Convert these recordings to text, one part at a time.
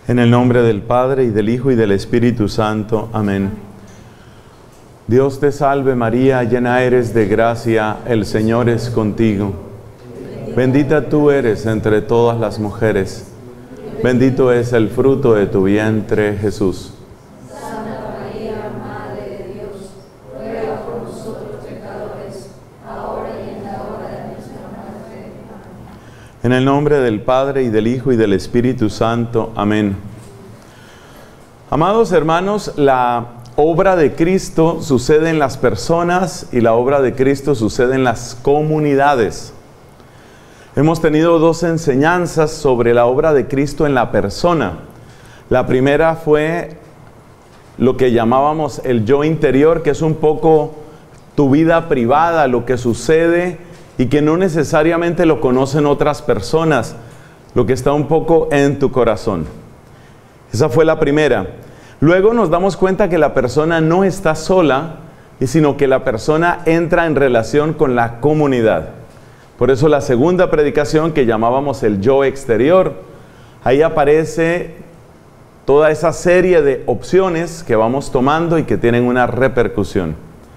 En el nombre del Padre, y del Hijo, y del Espíritu Santo. Amén. Dios te salve María, llena eres de gracia, el Señor es contigo. Bendita tú eres entre todas las mujeres. Bendito es el fruto de tu vientre, Jesús. Santa María, Madre de Dios, ruega por nosotros pecadores, ahora y en la hora de nuestra muerte. Amén. En el nombre del Padre, y del Hijo, y del Espíritu Santo. Amén. Amados hermanos, la obra de Cristo sucede en las personas y la obra de Cristo sucede en las comunidades. Hemos tenido dos enseñanzas sobre la obra de Cristo en la persona. La primera fue lo que llamábamos el yo interior, que es un poco tu vida privada, lo que sucede y que no necesariamente lo conocen otras personas, lo que está un poco en tu corazón. Esa fue la primera. Luego nos damos cuenta que la persona no está sola, sino que la persona entra en relación con la comunidad. Por eso la segunda predicación, que llamábamos el yo exterior, ahí aparece toda esa serie de opciones que vamos tomando y que tienen una repercusión.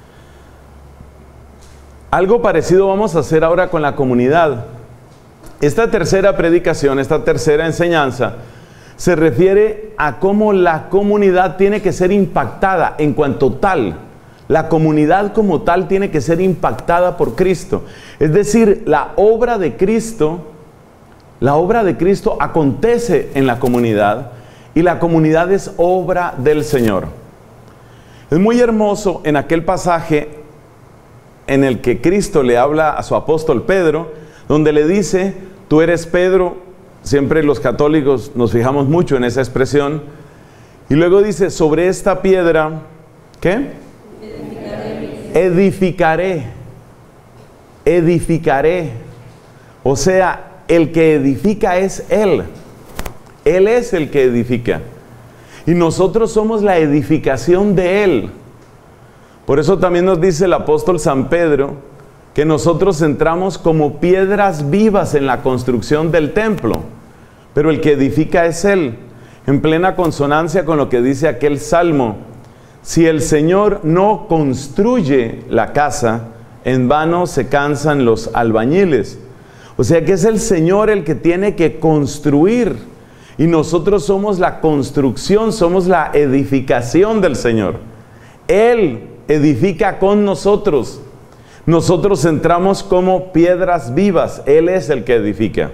Algo parecido vamos a hacer ahora con la comunidad. Esta tercera predicación, esta tercera enseñanza, se refiere a cómo la comunidad tiene que ser impactada en cuanto tal. La comunidad como tal tiene que ser impactada por Cristo. Es decir, la obra de Cristo acontece en la comunidad y la comunidad es obra del Señor. Es muy hermoso en aquel pasaje en el que Cristo le habla a su apóstol Pedro, donde le dice, tú eres Pedro. Siempre los católicos nos fijamos mucho en esa expresión. Y luego dice, sobre esta piedra, ¿qué? Edificaré. O sea, el que edifica es Él. Él es el que edifica. Y nosotros somos la edificación de Él. Por eso también nos dice el apóstol San Pedro que nosotros entramos como piedras vivas en la construcción del templo. Pero el que edifica es Él. En plena consonancia con lo que dice aquel salmo. Si el Señor no construye la casa, en vano se cansan los albañiles. O sea que es el Señor el que tiene que construir. Y nosotros somos la construcción, somos la edificación del Señor. Él edifica con nosotros. Nosotros entramos como piedras vivas. Él es el que edifica.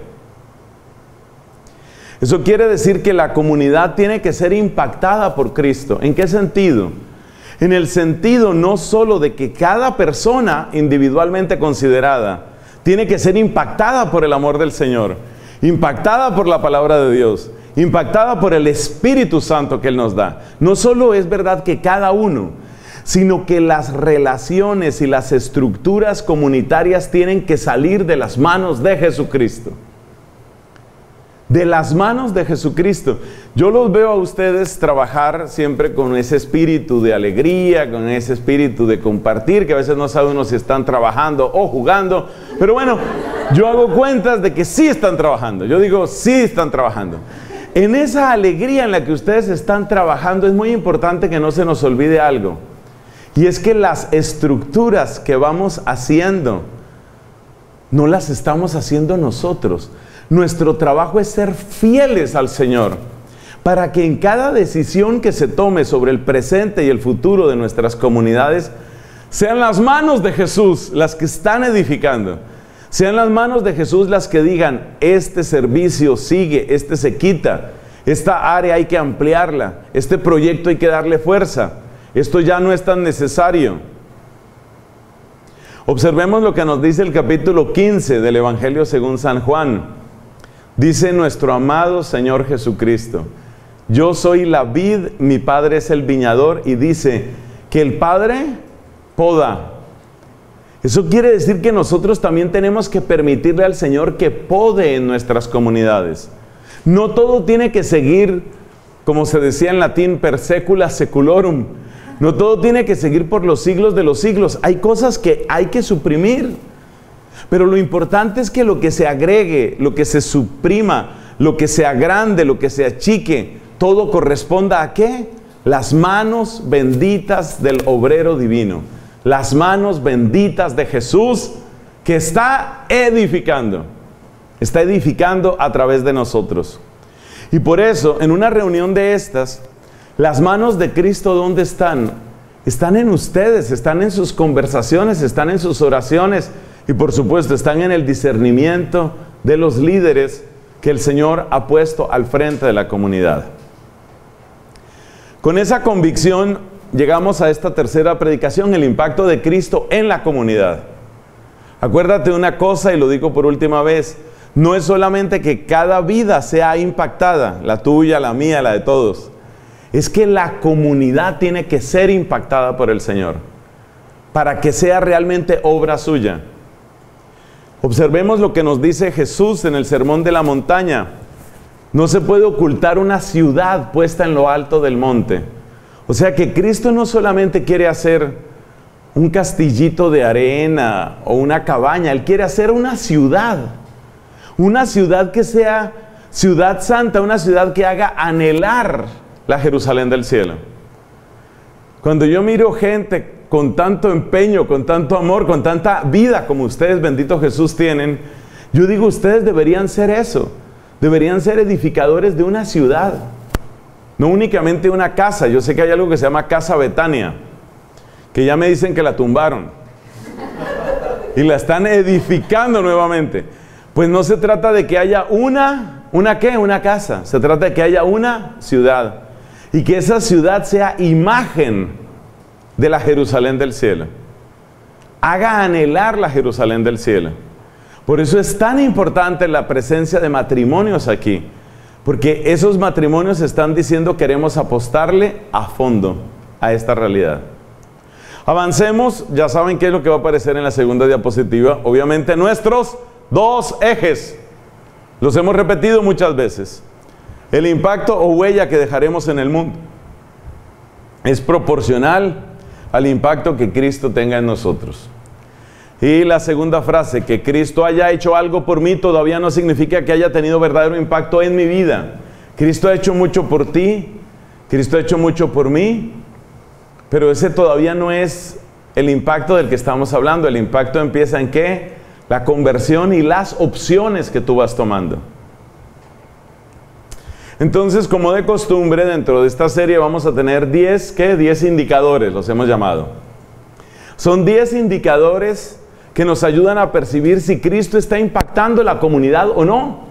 Eso quiere decir que la comunidad tiene que ser impactada por Cristo. ¿En qué sentido? En el sentido no solo de que cada persona individualmente considerada tiene que ser impactada por el amor del Señor, impactada por la palabra de Dios, impactada por el Espíritu Santo que Él nos da. No solo es verdad que cada uno, sino que las relaciones y las estructuras comunitarias tienen que salir de las manos de Jesucristo. De las manos de Jesucristo. Yo los veo a ustedes trabajar siempre con ese espíritu de alegría, con ese espíritu de compartir, que a veces no sabe uno si están trabajando o jugando. Pero bueno, yo hago cuentas de que sí están trabajando. Yo digo, sí están trabajando. En esa alegría en la que ustedes están trabajando es muy importante que no se nos olvide algo. Y es que las estructuras que vamos haciendo, no las estamos haciendo nosotros. Nuestro trabajo es ser fieles al Señor, para que en cada decisión que se tome sobre el presente y el futuro de nuestras comunidades, sean las manos de Jesús las que están edificando. Sean las manos de Jesús las que digan, este servicio sigue, este se quita, esta área hay que ampliarla, este proyecto hay que darle fuerza, esto ya no es tan necesario. Observemos lo que nos dice el capítulo 15 del Evangelio según San Juan. Dice nuestro amado Señor Jesucristo, yo soy la vid, mi Padre es el viñador, y dice que el Padre poda. Eso quiere decir que nosotros también tenemos que permitirle al Señor que pode en nuestras comunidades. No todo tiene que seguir, como se decía en latín, per secula seculorum. No todo tiene que seguir por los siglos de los siglos. Hay cosas que hay que suprimir. Pero lo importante es que lo que se agregue, lo que se suprima, lo que se agrande, lo que se achique, todo corresponda a ¿qué? Las manos benditas del obrero divino. Las manos benditas de Jesús que está edificando. Está edificando a través de nosotros. Y por eso, en una reunión de estas, las manos de Cristo, ¿dónde están? Están en ustedes, están en sus conversaciones, están en sus oraciones y por supuesto están en el discernimiento de los líderes que el Señor ha puesto al frente de la comunidad. Con esa convicción llegamos a esta tercera predicación, el impacto de Cristo en la comunidad. Acuérdate de una cosa y lo digo por última vez, no es solamente que cada vida sea impactada, la tuya, la mía, la de todos. Es que la comunidad tiene que ser impactada por el Señor, para que sea realmente obra suya. Observemos lo que nos dice Jesús en el Sermón de la Montaña. No se puede ocultar una ciudad puesta en lo alto del monte. O sea que Cristo no solamente quiere hacer un castillito de arena o una cabaña, Él quiere hacer una ciudad que sea ciudad santa, una ciudad que haga anhelar la Jerusalén del cielo. Cuando yo miro gente con tanto empeño, con tanto amor, con tanta vida como ustedes, bendito Jesús, tienen, yo digo, ustedes deberían ser eso, deberían ser edificadores de una ciudad, no únicamente una casa. Yo sé que hay algo que se llama Casa Betania, que ya me dicen que la tumbaron y la están edificando nuevamente. Pues no se trata de que haya una casa, se trata de que haya una ciudad y que esa ciudad sea imagen de la Jerusalén del cielo, haga anhelar la Jerusalén del cielo. Por eso es tan importante la presencia de matrimonios aquí, porque esos matrimonios están diciendo queremos apostarle a fondo a esta realidad. Avancemos, ya saben qué es lo que va a aparecer en la segunda diapositiva, obviamente nuestros dos ejes, los hemos repetido muchas veces. El impacto o huella que dejaremos en el mundo es proporcional al impacto que Cristo tenga en nosotros. Y la segunda frase, que Cristo haya hecho algo por mí, todavía no significa que haya tenido verdadero impacto en mi vida. Cristo ha hecho mucho por ti, Cristo ha hecho mucho por mí, pero ese todavía no es el impacto del que estamos hablando. El impacto empieza en ¿qué? La conversión y las opciones que tú vas tomando. Entonces, como de costumbre, dentro de esta serie vamos a tener 10 indicadores, los hemos llamado. Son 10 indicadores que nos ayudan a percibir si Cristo está impactando la comunidad o no.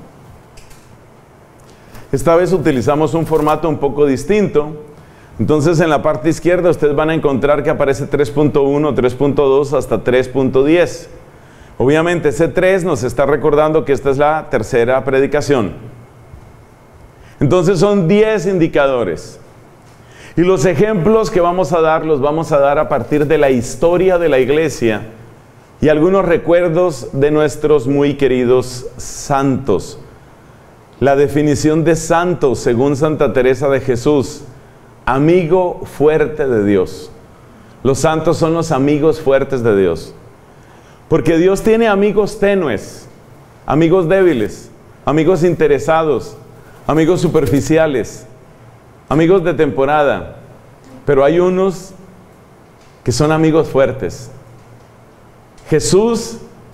Esta vez utilizamos un formato un poco distinto. Entonces, en la parte izquierda ustedes van a encontrar que aparece 3.1, 3.2 hasta 3.10. Obviamente ese 3 nos está recordando que esta es la tercera predicación. Entonces son 10 indicadores. Y los ejemplos que vamos a dar, los vamos a dar a partir de la historia de la iglesia y algunos recuerdos de nuestros muy queridos santos. La definición de santo, según Santa Teresa de Jesús: amigo fuerte de Dios. Los santos son los amigos fuertes de Dios. Porque Dios tiene amigos tenues, amigos débiles, amigos interesados, amigos superficiales, amigos de temporada, pero hay unos que son amigos fuertes. Jesús,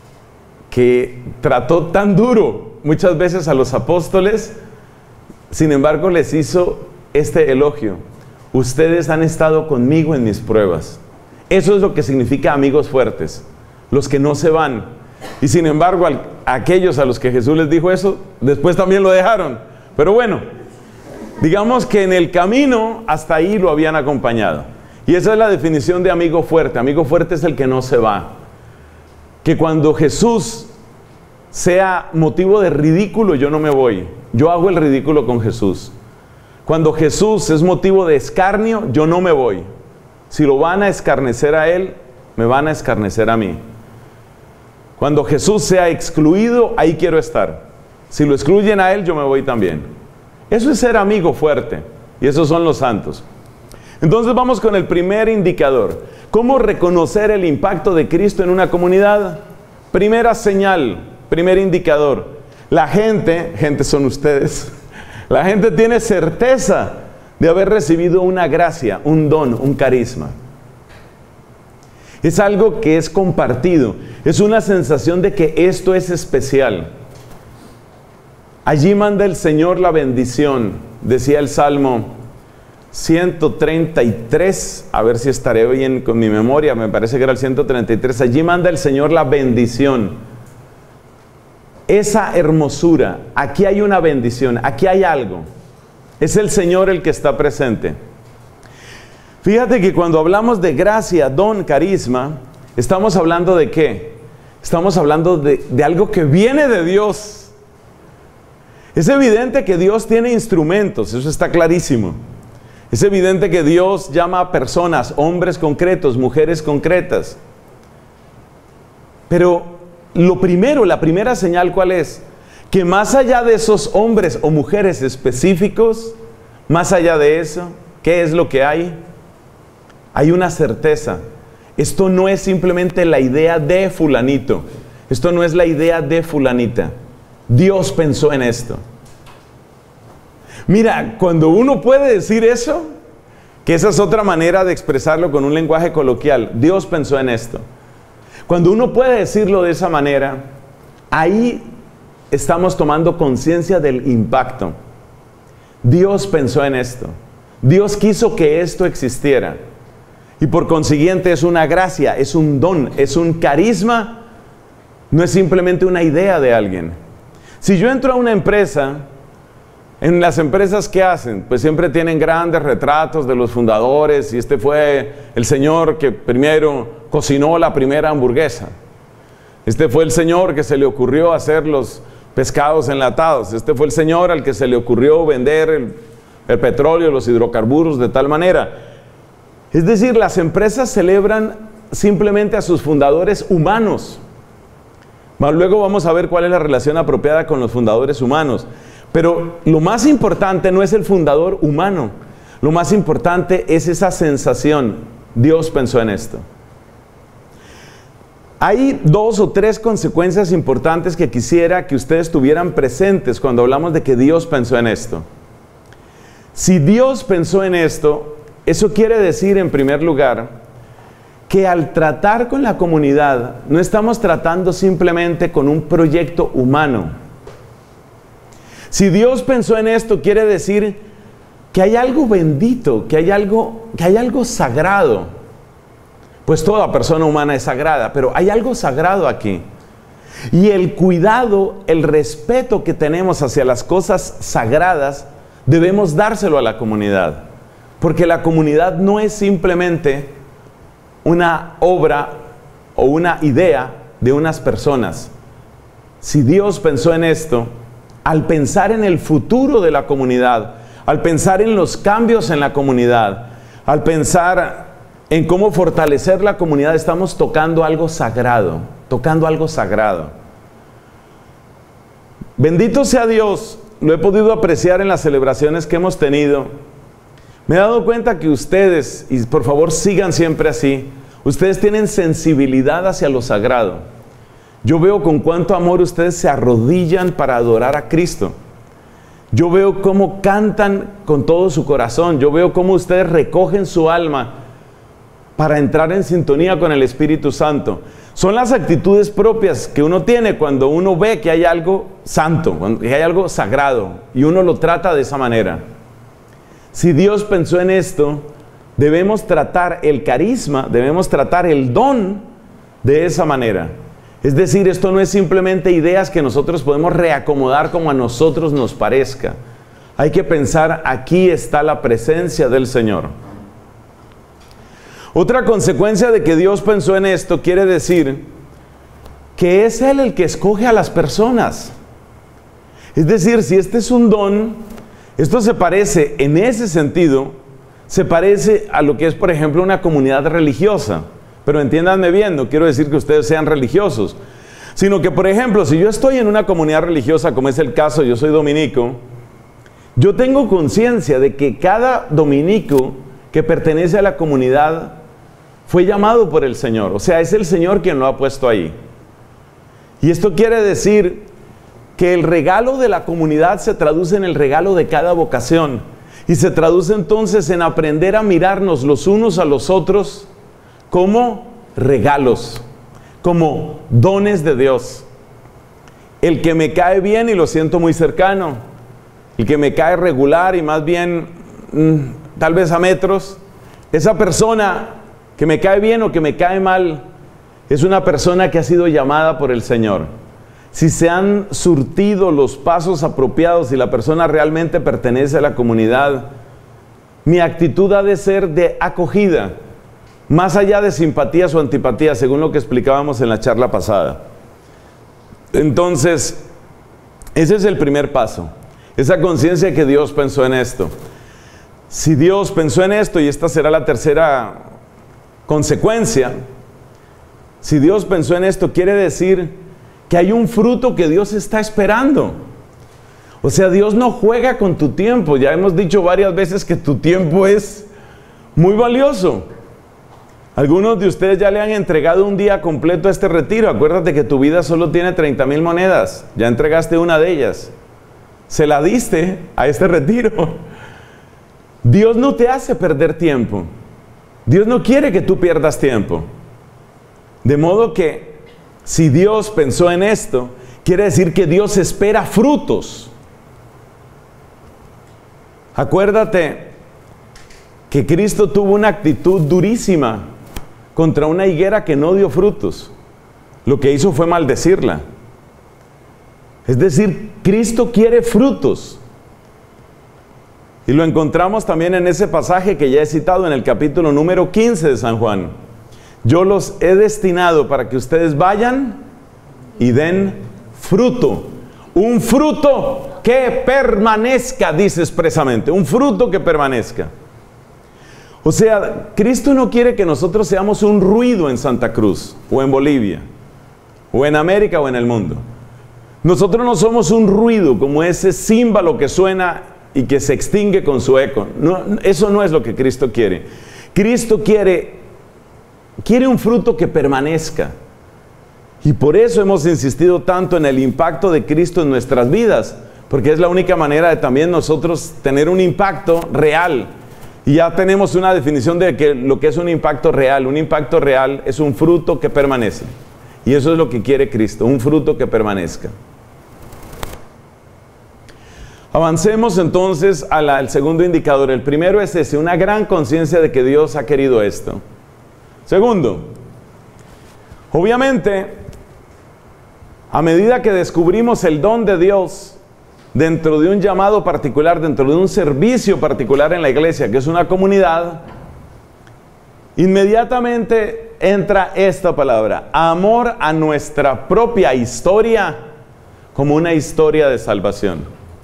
que trató tan duro muchas veces a los apóstoles, sin embargo les hizo este elogio: ustedes han estado conmigo en mis pruebas. Eso es lo que significa amigos fuertes, los que no se van. Y sin embargo, aquellos a los que Jesús les dijo eso, después también lo dejaron. Pero bueno, digamos que en el camino hasta ahí lo habían acompañado. Y esa es la definición de amigo fuerte. Amigo fuerte es el que no se va. Que cuando Jesús sea motivo de ridículo, yo no me voy. Yo hago el ridículo con Jesús. Cuando Jesús es motivo de escarnio, yo no me voy. Si lo van a escarnecer a Él, me van a escarnecer a mí. Cuando Jesús sea excluido, ahí quiero estar. Si lo excluyen a Él, yo me voy también. Eso es ser amigo fuerte. Y esos son los santos. Entonces vamos con el primer indicador. ¿Cómo reconocer el impacto de Cristo en una comunidad? Primera señal, primer indicador. La gente son ustedes, La gente tiene certeza de haber recibido una gracia, un don, un carisma. Es algo que es compartido. Es una sensación de que esto es especial. Allí manda el Señor la bendición, decía el Salmo 133, a ver si estaré bien con mi memoria, me parece que era el 133. Allí manda el Señor la bendición. Esa hermosura, aquí hay una bendición, aquí hay algo. Es el Señor el que está presente. Fíjate que cuando hablamos de gracia, don, carisma, estamos hablando de ¿qué? Estamos hablando de algo que viene de Dios. Es evidente que Dios tiene instrumentos, eso está clarísimo. Es evidente que Dios llama a personas, hombres concretos, mujeres concretas. Pero lo primero, la primera señal, ¿cuál es? Que más allá de esos hombres o mujeres específicos, más allá de eso, ¿qué es lo que hay? Hay una certeza. Esto no es simplemente la idea de fulanito. Esto no es la idea de fulanita. Dios pensó en esto. Mira, cuando uno puede decir eso, que esa es otra manera de expresarlo con un lenguaje coloquial, Dios pensó en esto. Cuando uno puede decirlo de esa manera, ahí estamos tomando conciencia del impacto. Dios pensó en esto. Dios quiso que esto existiera. Y por consiguiente es una gracia, es un don, es un carisma. No es simplemente una idea de alguien. Si yo entro a una empresa, en las empresas ¿qué hacen? Pues siempre tienen grandes retratos de los fundadores, y este fue el señor que primero cocinó la primera hamburguesa. Este fue el señor que se le ocurrió hacer los pescados enlatados. Este fue el señor al que se le ocurrió vender el petróleo, los hidrocarburos de tal manera. Es decir, las empresas celebran simplemente a sus fundadores humanos. Luego vamos a ver cuál es la relación apropiada con los fundadores humanos. Pero lo más importante no es el fundador humano. Lo más importante es esa sensación. Dios pensó en esto. Hay 2 o 3 consecuencias importantes que quisiera que ustedes tuvieran presentes cuando hablamos de que Dios pensó en esto. Si Dios pensó en esto, eso quiere decir, en primer lugar, que al tratar con la comunidad, no estamos tratando simplemente con un proyecto humano. Si Dios pensó en esto, quiere decir que hay algo bendito, que hay algo sagrado. Pues toda persona humana es sagrada, pero hay algo sagrado aquí. Y el cuidado, el respeto que tenemos hacia las cosas sagradas, debemos dárselo a la comunidad. Porque la comunidad no es simplemente una obra o una idea de unas personas. Si Dios pensó en esto, al pensar en el futuro de la comunidad, al pensar en los cambios en la comunidad, al pensar en cómo fortalecer la comunidad, estamos tocando algo sagrado, tocando algo sagrado. Bendito sea Dios, lo he podido apreciar en las celebraciones que hemos tenido. Me he dado cuenta que ustedes, y por favor sigan siempre así, ustedes tienen sensibilidad hacia lo sagrado. Yo veo con cuánto amor ustedes se arrodillan para adorar a Cristo. Yo veo cómo cantan con todo su corazón. Yo veo cómo ustedes recogen su alma para entrar en sintonía con el Espíritu Santo. Son las actitudes propias que uno tiene cuando uno ve que hay algo santo, que hay algo sagrado, y uno lo trata de esa manera. Si Dios pensó en esto, debemos tratar el carisma, debemos tratar el don de esa manera. Es decir, esto no es simplemente ideas que nosotros podemos reacomodar como a nosotros nos parezca. Hay que pensar, aquí está la presencia del Señor. Otra consecuencia de que Dios pensó en esto quiere decir que es Él el que escoge a las personas. Es decir, si este es un don, esto se parece, en ese sentido, se parece a lo que es, por ejemplo, una comunidad religiosa. Pero entiéndanme bien, no quiero decir que ustedes sean religiosos, sino que, por ejemplo, si yo estoy en una comunidad religiosa, como es el caso, yo soy dominico, yo tengo conciencia de que cada dominico que pertenece a la comunidad fue llamado por el Señor. O sea, es el Señor quien lo ha puesto ahí. Y esto quiere decir que el regalo de la comunidad se traduce en el regalo de cada vocación. Y se traduce entonces en aprender a mirarnos los unos a los otros como regalos, como dones de Dios. El que me cae bien y lo siento muy cercano, el que me cae regular y más bien tal vez a metros, esa persona que me cae bien o que me cae mal, es una persona que ha sido llamada por el Señor. Si se han surtido los pasos apropiados y la persona realmente pertenece a la comunidad, mi actitud ha de ser de acogida, más allá de simpatías o antipatías, según lo que explicábamos en la charla pasada. Entonces, ese es el primer paso, esa conciencia que Dios pensó en esto. Si Dios pensó en esto, y esta será la tercera consecuencia, si Dios pensó en esto, quiere decir que hay un fruto que Dios está esperando. O sea, Dios no juega con tu tiempo. Ya hemos dicho varias veces que tu tiempo es muy valioso. Algunos de ustedes ya le han entregado un día completo a este retiro. Acuérdate que tu vida solo tiene 30,000 monedas. Ya entregaste una de ellas. Se la diste a este retiro. Dios no te hace perder tiempo. Dios no quiere que tú pierdas tiempo. De modo que si Dios pensó en esto, quiere decir que Dios espera frutos. Acuérdate que Cristo tuvo una actitud durísima contra una higuera que no dio frutos. Lo que hizo fue maldecirla. Es decir, Cristo quiere frutos. Y lo encontramos también en ese pasaje que ya he citado en el capítulo número 15 de San Juan. Yo los he destinado para que ustedes vayan y den fruto. Un fruto que permanezca, dice expresamente. Un fruto que permanezca. O sea, Cristo no quiere que nosotros seamos un ruido en Santa Cruz, o en Bolivia, o en América, o en el mundo. Nosotros no somos un ruido como ese címbalo que suena y que se extingue con su eco. No, eso no es lo que Cristo quiere. Cristo quiere un fruto que permanezca. Y por eso hemos insistido tanto en el impacto de Cristo en nuestras vidas, porque es la única manera de también nosotros tener un impacto real. Y ya tenemos una definición de lo que es un impacto real. Un impacto real es un fruto que permanece. Y eso es lo que quiere Cristo, un fruto que permanezca. Avancemos entonces al segundo indicador. El primero es ese, una gran conciencia de que Dios ha querido esto. Segundo, obviamente, a medida que descubrimos el don de Dios dentro de un llamado particular, dentro de un servicio particular en la iglesia, que es una comunidad, inmediatamente entra esta palabra, amor a nuestra propia historia como una historia de salvación.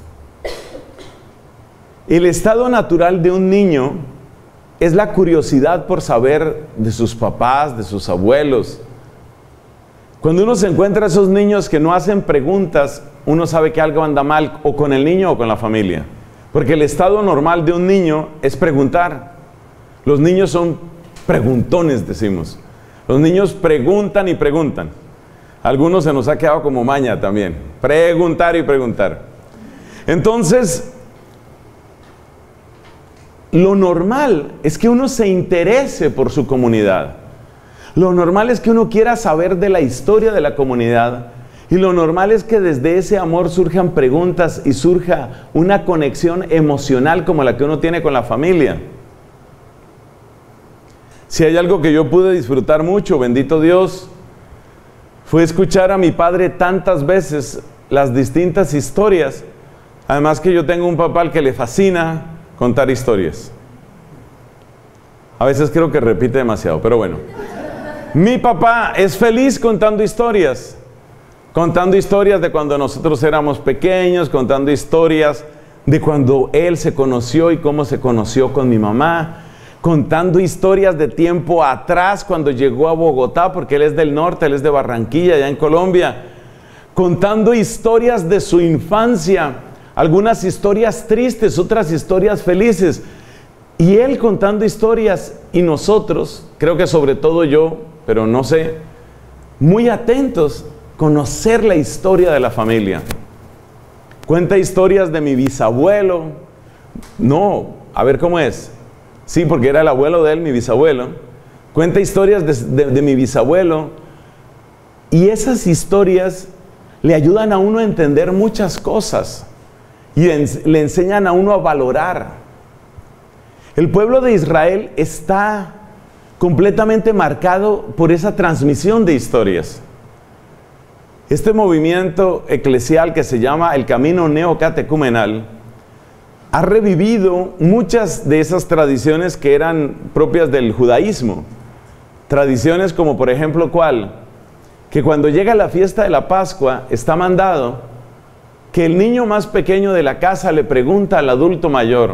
El estado natural de un niño es la curiosidad por saber de sus papás, de sus abuelos. Cuando uno se encuentra a esos niños que no hacen preguntas, uno sabe que algo anda mal, o con el niño o con la familia. Porque el estado normal de un niño es preguntar. Los niños son preguntones, decimos. Los niños preguntan y preguntan. A algunos se nos ha quedado como maña también. Preguntar y preguntar. Entonces, lo normal es que uno se interese por su comunidad. Lo normal es que uno quiera saber de la historia de la comunidad. Y lo normal es que desde ese amor surjan preguntas y surja una conexión emocional como la que uno tiene con la familia. Si hay algo que yo pude disfrutar mucho, bendito Dios, fue escuchar a mi padre tantas veces las distintas historias. Además que yo tengo un papá al que le fascina contar historias. A veces creo que repite demasiado, pero bueno. Mi papá es feliz contando historias de cuando nosotros éramos pequeños, contando historias de cuando él se conoció y cómo se conoció con mi mamá, contando historias de tiempo atrás cuando llegó a Bogotá, porque él es del norte, él es de Barranquilla, allá en Colombia, contando historias de su infancia, algunas historias tristes, otras historias felices, y él contando historias, y nosotros, creo que sobre todo yo, pero no sé, muy atentos, conocer la historia de la familia. Cuenta historias de mi bisabuelo. No, a ver cómo es. Sí, porque era el abuelo de él, mi bisabuelo. Cuenta historias de mi bisabuelo. Y esas historias le ayudan a uno a entender muchas cosas. Y le enseñan a uno a valorar. El pueblo de Israel está completamente marcado por esa transmisión de historias. Este movimiento eclesial que se llama el camino neocatecumenal ha revivido muchas de esas tradiciones que eran propias del judaísmo. Tradiciones como, por ejemplo, ¿cuál? Que cuando llega la fiesta de la Pascua está mandado que el niño más pequeño de la casa le pregunta al adulto mayor: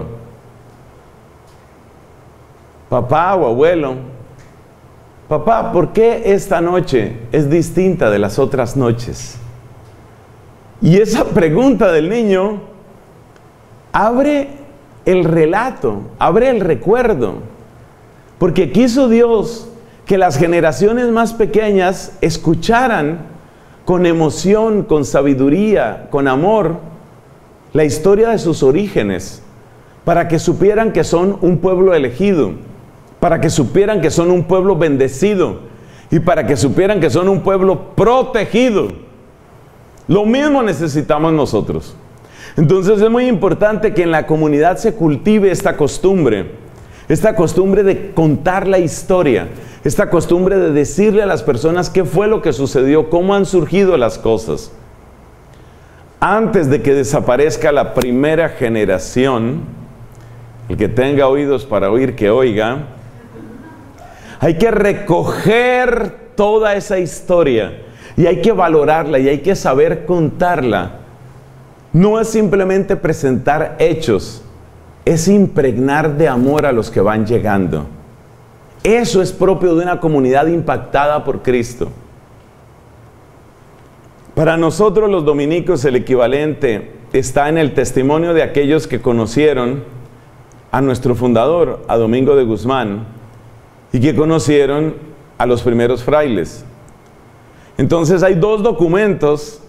papá o abuelo, papá, ¿por qué esta noche es distinta de las otras noches? Y esa pregunta del niño abre el relato, abre el recuerdo, porque quiso Dios que las generaciones más pequeñas escucharan con emoción, con sabiduría, con amor, la historia de sus orígenes, para que supieran que son un pueblo elegido, para que supieran que son un pueblo bendecido y para que supieran que son un pueblo protegido. Lo mismo necesitamos nosotros. Entonces es muy importante que en la comunidad se cultive esta costumbre de contar la historia, esta costumbre de decirle a las personas qué fue lo que sucedió, cómo han surgido las cosas. Antes de que desaparezca la primera generación, el que tenga oídos para oír, que oiga. Hay que recoger toda esa historia y hay que valorarla y hay que saber contarla. No es simplemente presentar hechos, es impregnar de amor a los que van llegando. Eso es propio de una comunidad impactada por Cristo. Para nosotros los dominicos el equivalente está en el testimonio de aquellos que conocieron a nuestro fundador, a Domingo de Guzmán, y que conocieron a los primeros frailes. Entonces hay dos documentos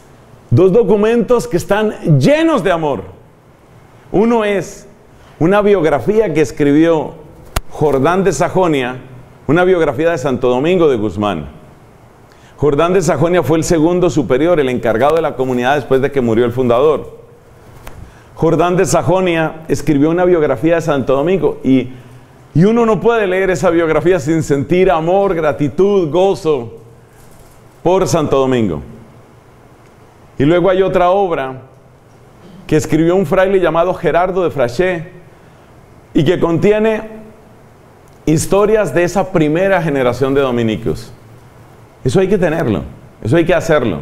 que están llenos de amor. Uno es una biografía que escribió Jordán de Sajonia, una biografía de Santo Domingo de Guzmán. Jordán de Sajonia fue el segundo superior, el encargado de la comunidad después de que murió el fundador. Jordán de Sajonia escribió una biografía de Santo Domingo y uno no puede leer esa biografía sin sentir amor, gratitud, gozo por Santo Domingo. Y luego hay otra obra que escribió un fraile llamado Gerardo de Frachet y que contiene historias de esa primera generación de dominicos. Eso hay que tenerlo, eso hay que hacerlo.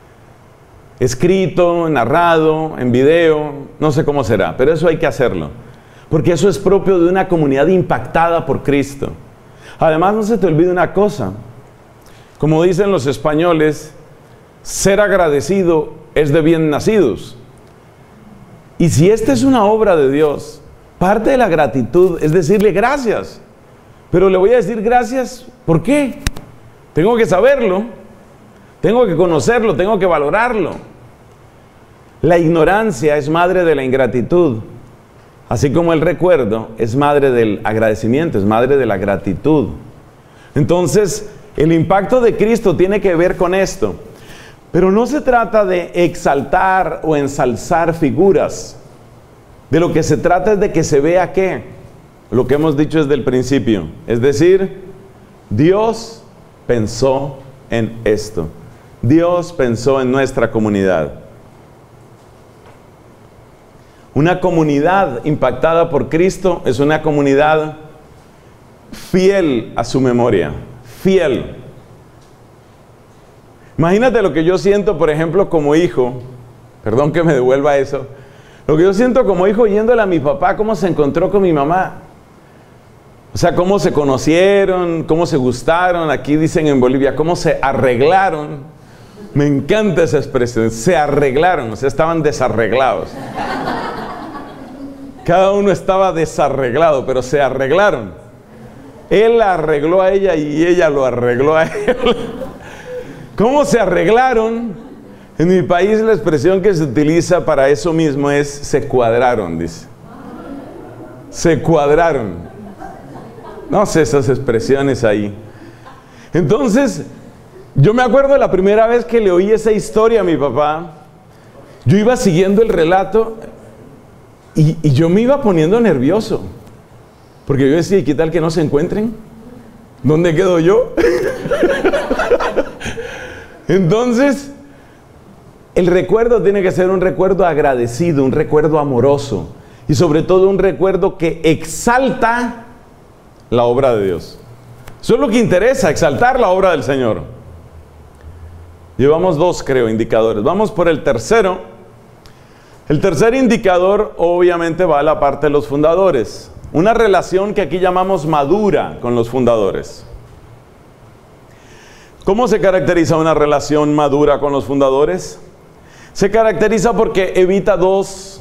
Escrito, narrado, en video, no sé cómo será, pero eso hay que hacerlo. Porque eso es propio de una comunidad impactada por Cristo. Además, no se te olvide una cosa. Como dicen los españoles, ser agradecido es de bien nacidos. Y si esta es una obra de Dios, parte de la gratitud es decirle gracias. Pero le voy a decir gracias, ¿por qué? Tengo que saberlo, tengo que conocerlo, tengo que valorarlo. La ignorancia es madre de la ingratitud. Así como el recuerdo es madre del agradecimiento, es madre de la gratitud. Entonces, el impacto de Cristo tiene que ver con esto. Pero no se trata de exaltar o ensalzar figuras. De lo que se trata es de que se vea ¿qué? Lo que hemos dicho desde el principio. Es decir, Dios pensó en esto. Dios pensó en nuestra comunidad. Una comunidad impactada por Cristo es una comunidad fiel a su memoria, fiel. Imagínate lo que yo siento, por ejemplo, como hijo, perdón que me devuelva eso, lo que yo siento como hijo yéndole a mi papá, cómo se encontró con mi mamá. O sea, cómo se conocieron, cómo se gustaron, aquí dicen en Bolivia, cómo se arreglaron. Me encanta esa expresión, se arreglaron, o sea, estaban desarreglados. Cada uno estaba desarreglado, pero se arreglaron. Él la arregló a ella y ella lo arregló a él. ¿Cómo se arreglaron? En mi país la expresión que se utiliza para eso mismo es se cuadraron, dice. Se cuadraron. No sé esas expresiones ahí. Entonces, yo me acuerdo la primera vez que le oí esa historia a mi papá, yo iba siguiendo el relato y yo me iba poniendo nervioso. Porque yo decía, ¿qué tal que no se encuentren? ¿Dónde quedo yo? Entonces, el recuerdo tiene que ser un recuerdo agradecido, un recuerdo amoroso y sobre todo un recuerdo que exalta la obra de Dios. Eso es lo que interesa, exaltar la obra del Señor. Llevamos 2, creo, indicadores. Vamos por el tercero. El tercer indicador obviamente va a la parte de los fundadores. Una relación que aquí llamamos madura con los fundadores. ¿Cómo se caracteriza una relación madura con los fundadores? Se caracteriza porque evita 2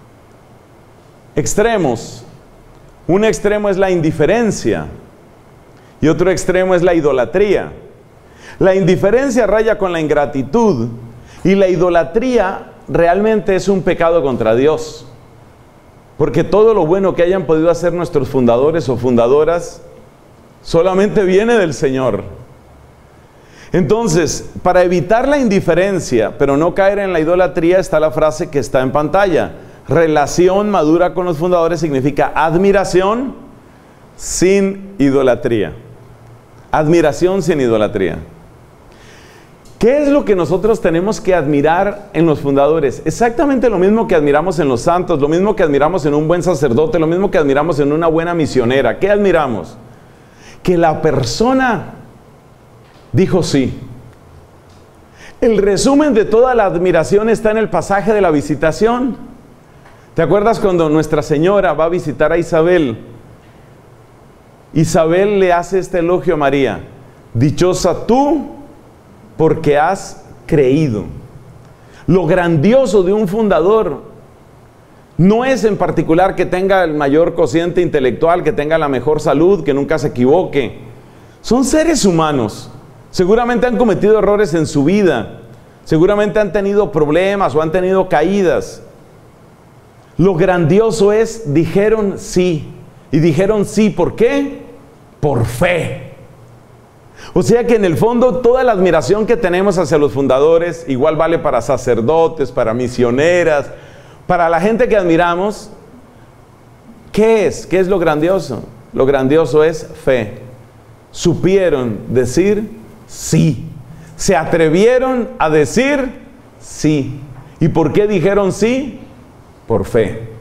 extremos. Un extremo es la indiferencia y otro extremo es la idolatría. La indiferencia raya con la ingratitud y la idolatría realmente es un pecado contra Dios. Porque todo lo bueno que hayan podido hacer nuestros fundadores o fundadoras solamente viene del Señor. Entonces, para evitar la indiferencia, pero no caer en la idolatría, está la frase que está en pantalla. Relación madura con los fundadores significa admiración sin idolatría. Admiración sin idolatría. ¿Qué es lo que nosotros tenemos que admirar en los fundadores? Exactamente lo mismo que admiramos en los santos, lo mismo que admiramos en un buen sacerdote, lo mismo que admiramos en una buena misionera. ¿Qué admiramos? Que la persona dijo sí. El resumen de toda la admiración está en el pasaje de la visitación. ¿Te acuerdas cuando Nuestra Señora va a visitar a Isabel? Isabel le hace este elogio a María: dichosa tú porque has creído. Lo grandioso de un fundador no es en particular que tenga el mayor cociente intelectual, que tenga la mejor salud, que nunca se equivoque. Son seres humanos. Seguramente han cometido errores en su vida. Seguramente han tenido problemas o han tenido caídas. Lo grandioso es, dijeron sí. Y dijeron sí, ¿por qué? Por fe. O sea que en el fondo toda la admiración que tenemos hacia los fundadores, igual vale para sacerdotes, para misioneras, para la gente que admiramos. ¿Qué es? ¿Qué es lo grandioso? Lo grandioso es fe. Supieron decir sí. Se atrevieron a decir sí. ¿Y por qué dijeron sí? Por fe.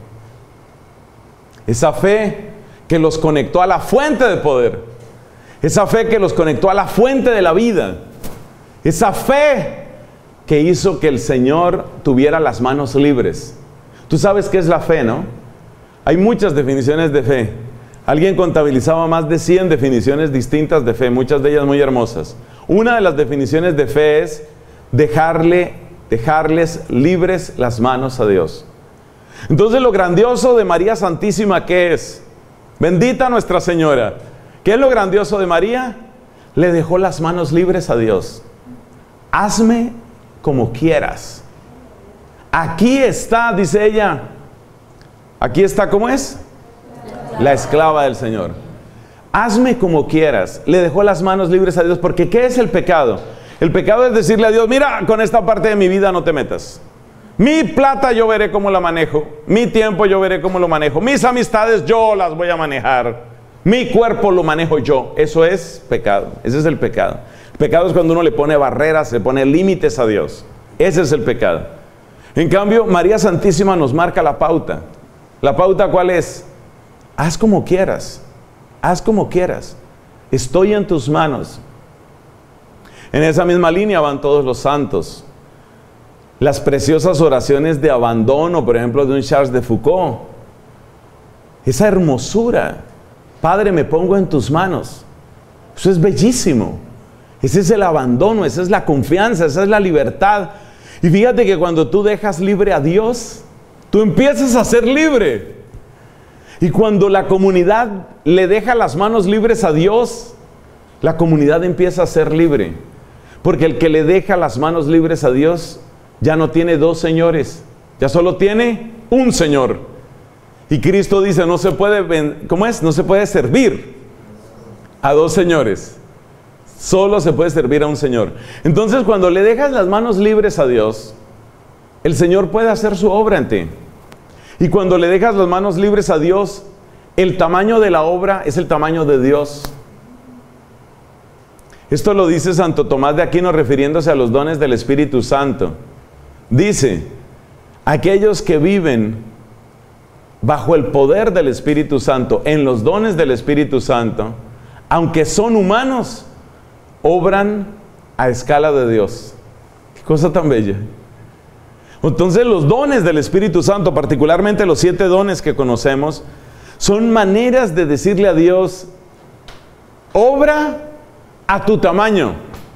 Esa fe que los conectó a la fuente de poder. Esa fe que los conectó a la fuente de la vida. Esa fe que hizo que el Señor tuviera las manos libres. Tú sabes qué es la fe, ¿no? Hay muchas definiciones de fe. Alguien contabilizaba más de 100 definiciones distintas de fe, muchas de ellas muy hermosas. Una de las definiciones de fe es dejarles libres las manos a Dios. Entonces lo grandioso de María Santísima, ¿qué es? Bendita Nuestra Señora. ¿Qué es lo grandioso de María? Le dejó las manos libres a Dios. Hazme como quieras. Aquí está, dice ella. Aquí está, ¿cómo es? La esclava del Señor. Hazme como quieras. Le dejó las manos libres a Dios. Porque ¿qué es el pecado? El pecado es decirle a Dios: mira, con esta parte de mi vida no te metas. Mi plata yo veré cómo la manejo. Mi tiempo yo veré cómo lo manejo. Mis amistades yo las voy a manejar. Mi cuerpo lo manejo yo. Eso es pecado. Ese es el pecado. El pecado es cuando uno le pone barreras, le pone límites a Dios. Ese es el pecado. En cambio, María Santísima nos marca la pauta. ¿La pauta cuál es? Haz como quieras. Haz como quieras. Estoy en tus manos. En esa misma línea van todos los santos. Las preciosas oraciones de abandono, por ejemplo, de un Charles de Foucault. Esa hermosura. Padre, me pongo en tus manos. Eso es bellísimo. Ese es el abandono, esa es la confianza, esa es la libertad. Y fíjate que cuando tú dejas libre a Dios, tú empiezas a ser libre. Y cuando la comunidad le deja las manos libres a Dios, la comunidad empieza a ser libre. Porque el que le deja las manos libres a Dios ya no tiene dos señores, ya solo tiene un Señor. Y Cristo dice, no se puede, ¿cómo es? No se puede servir a dos señores. Solo se puede servir a un Señor. Entonces, cuando le dejas las manos libres a Dios, el Señor puede hacer su obra en ti. Y cuando le dejas las manos libres a Dios, el tamaño de la obra es el tamaño de Dios. Esto lo dice Santo Tomás de Aquino refiriéndose a los dones del Espíritu Santo. Dice, aquellos que viven bajo el poder del Espíritu Santo, en los dones del Espíritu Santo, aunque son humanos, obran a escala de Dios. Qué cosa tan bella. Entonces los dones del Espíritu Santo, particularmente los 7 dones que conocemos, son maneras de decirle a Dios, obra a tu tamaño,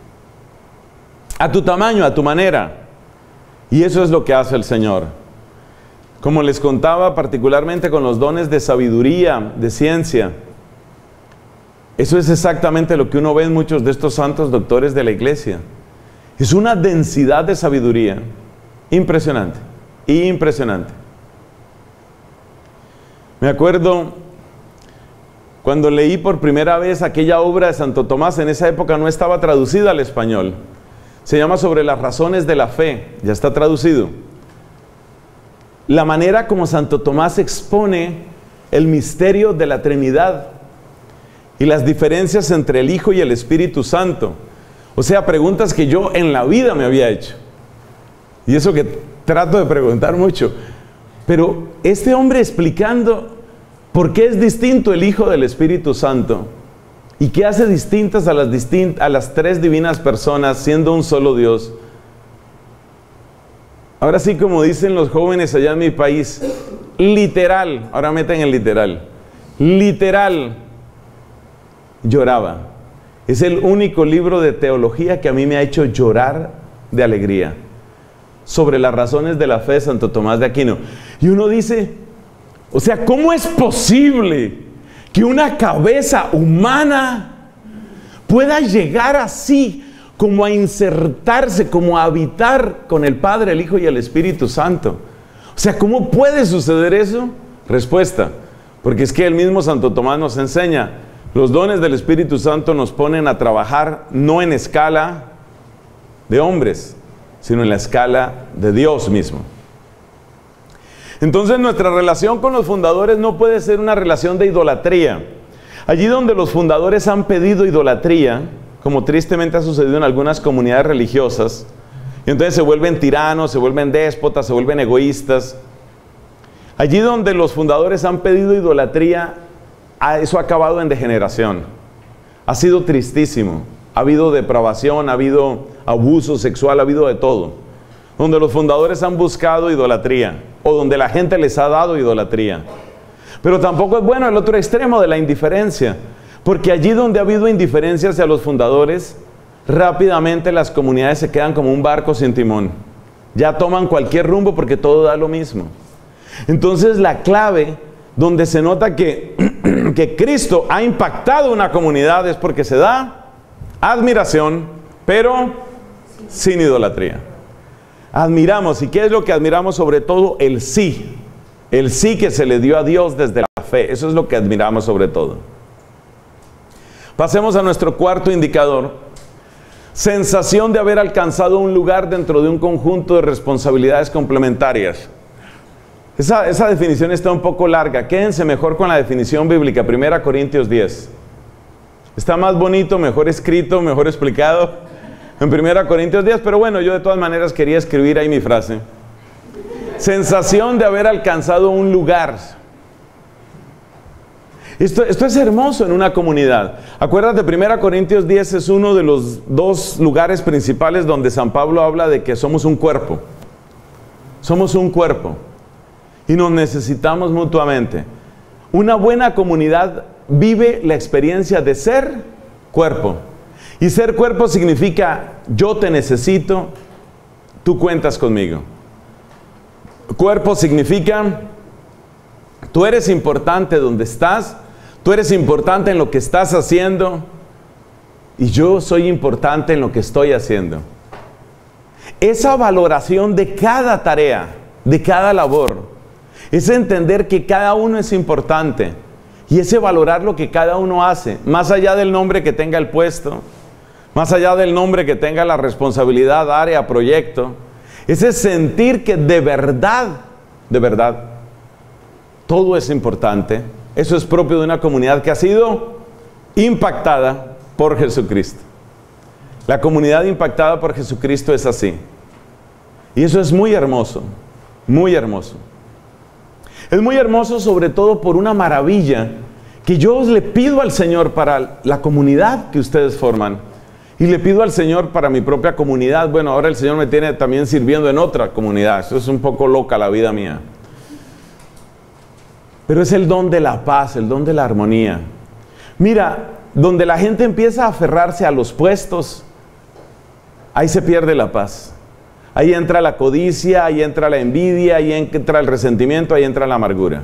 a tu manera. Y eso es lo que hace el Señor. Como les contaba, particularmente con los dones de sabiduría, de ciencia, eso es exactamente lo que uno ve en muchos de estos santos doctores de la iglesia. Es una densidad de sabiduría impresionante, impresionante. Me acuerdo cuando leí por primera vez aquella obra de Santo Tomás, en esa época no estaba traducida al español. Se llama Sobre las razones de la fe, ya está traducido. La manera como Santo Tomás expone el misterio de la Trinidad y las diferencias entre el Hijo y el Espíritu Santo. O sea, preguntas que yo en la vida me había hecho. Y eso que trato de preguntar mucho. Pero este hombre explicando por qué es distinto el Hijo del Espíritu Santo y qué hace distintas a las 3 divinas personas siendo un solo Dios. Ahora sí, como dicen los jóvenes allá en mi país, literal, ahora meten el literal, literal, lloraba. Es el único libro de teología que a mí me ha hecho llorar de alegría. Sobre las razones de la fe de Santo Tomás de Aquino. Y uno dice, o sea, ¿cómo es posible que una cabeza humana pueda llegar así, como a insertarse, como a habitar con el Padre, el Hijo y el Espíritu Santo? O sea, ¿cómo puede suceder eso? Respuesta, porque es que el mismo Santo Tomás nos enseña, los dones del Espíritu Santo nos ponen a trabajar no en escala de hombres, sino en la escala de Dios mismo. Entonces nuestra relación con los fundadores no puede ser una relación de idolatría. Allí donde los fundadores han pedido idolatría, como tristemente ha sucedido en algunas comunidades religiosas, y entonces se vuelven tiranos, se vuelven déspotas, se vuelven egoístas. Allí donde los fundadores han pedido idolatría, eso ha acabado en degeneración. Ha sido tristísimo. Ha habido depravación, ha habido abuso sexual, ha habido de todo. Donde los fundadores han buscado idolatría, o donde la gente les ha dado idolatría. Pero tampoco es bueno el otro extremo de la indiferencia, porque allí donde ha habido indiferencia hacia los fundadores, rápidamente las comunidades se quedan como un barco sin timón. Ya toman cualquier rumbo porque todo da lo mismo. Entonces la clave, donde se nota que Cristo ha impactado una comunidad, es porque se da admiración, pero sin idolatría. Admiramos, ¿y qué es lo que admiramos sobre todo? El sí que se le dio a Dios desde la fe. Eso es lo que admiramos sobre todo. Pasemos a nuestro cuarto indicador. Sensación de haber alcanzado un lugar dentro de un conjunto de responsabilidades complementarias. Esa definición está un poco larga. Quédense mejor con la definición bíblica, 1 Corintios 10. Está más bonito, mejor escrito, mejor explicado en 1 Corintios 10, pero bueno, yo de todas maneras quería escribir ahí mi frase. Sensación de haber alcanzado un lugar. Esto es hermoso en una comunidad. Acuérdate, 1 Corintios 10 es uno de los 2 lugares principales donde San Pablo habla de que somos un cuerpo. Somos un cuerpo. Y nos necesitamos mutuamente. Una buena comunidad vive la experiencia de ser cuerpo. Y ser cuerpo significa yo te necesito, tú cuentas conmigo. Cuerpo significa tú eres importante donde estás, tú eres importante en lo que estás haciendo y yo soy importante en lo que estoy haciendo. esa valoración de cada tarea, de cada labor, ese entender que cada uno es importante y ese valorar lo que cada uno hace, más allá del nombre que tenga el puesto, más allá del nombre que tenga la responsabilidad, área, proyecto, ese sentir que de verdad, todo es importante. Eso es propio de una comunidad que ha sido impactada por Jesucristo. La comunidad impactada por Jesucristo es así. Y eso es muy hermoso, muy hermoso. Es muy hermoso sobre todo por una maravilla que yo le pido al Señor para la comunidad que ustedes forman. Y le pido al Señor para mi propia comunidad. Bueno, ahora el Señor me tiene también sirviendo en otra comunidad. Eso es un poco loca la vida mía. Pero es el don de la paz, el don de la armonía. Mira, donde la gente empieza a aferrarse a los puestos, ahí se pierde la paz. Ahí entra la codicia, ahí entra la envidia, ahí entra el resentimiento, ahí entra la amargura.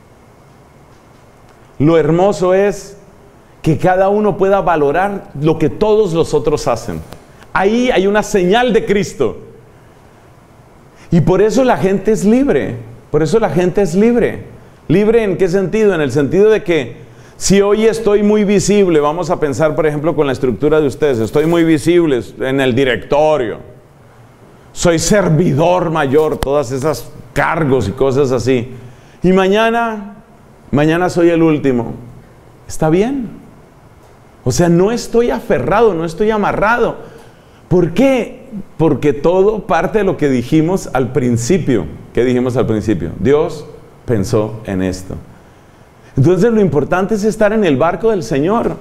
Lo hermoso es que cada uno pueda valorar lo que todos los otros hacen. Ahí hay una señal de Cristo. Y por eso la gente es libre. Por eso la gente es libre. ¿Libre en qué sentido? En el sentido de que si hoy estoy muy visible, vamos a pensar por ejemplo con la estructura de ustedes, estoy muy visible en el directorio, soy servidor mayor, todas esas cargos y cosas así, y mañana soy el último, ¿está bien? O sea, no estoy aferrado, no estoy amarrado. ¿Por qué? Porque todo parte de lo que dijimos al principio. ¿Qué dijimos al principio? Dios pensó en esto. Entonces lo importante es estar en el barco del Señor.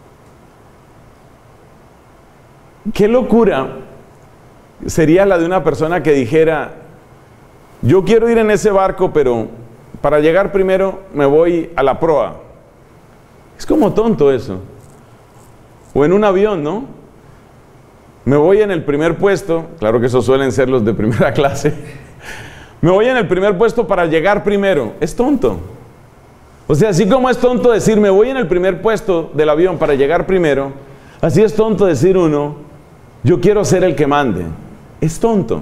Qué locura sería la de una persona que dijera, yo quiero ir en ese barco, pero para llegar primero me voy a la proa. Es como tonto eso. O en un avión, ¿no? Me voy en el primer puesto, claro que esos suelen ser los de primera clase. Me voy en el primer puesto para llegar primero. Es tonto. O sea, así como es tonto decir me voy en el primer puesto del avión para llegar primero, así es tonto decir uno, yo quiero ser el que mande. Es tonto.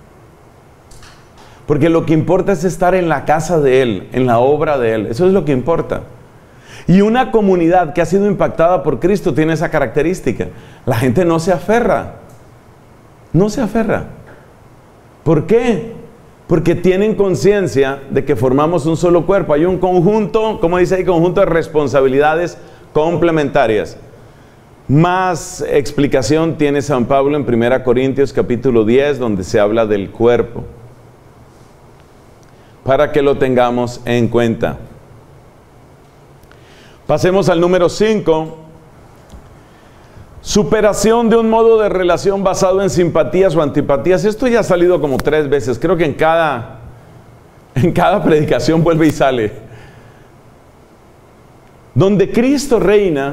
Porque lo que importa es estar en la casa de Él, en la obra de Él. Eso es lo que importa. Y una comunidad que ha sido impactada por Cristo tiene esa característica. La gente no se aferra. No se aferra. ¿Por qué? Porque tienen conciencia de que formamos un solo cuerpo. Hay un conjunto, como dice ahí, conjunto de responsabilidades complementarias. Más explicación tiene San Pablo en 1 Corintios capítulo 10, donde se habla del cuerpo. Para que lo tengamos en cuenta. Pasemos al número 5. Superación de un modo de relación basado en simpatías o antipatías. Esto ya ha salido como 3 veces. Creo que en cada predicación vuelve y sale. Donde Cristo reina,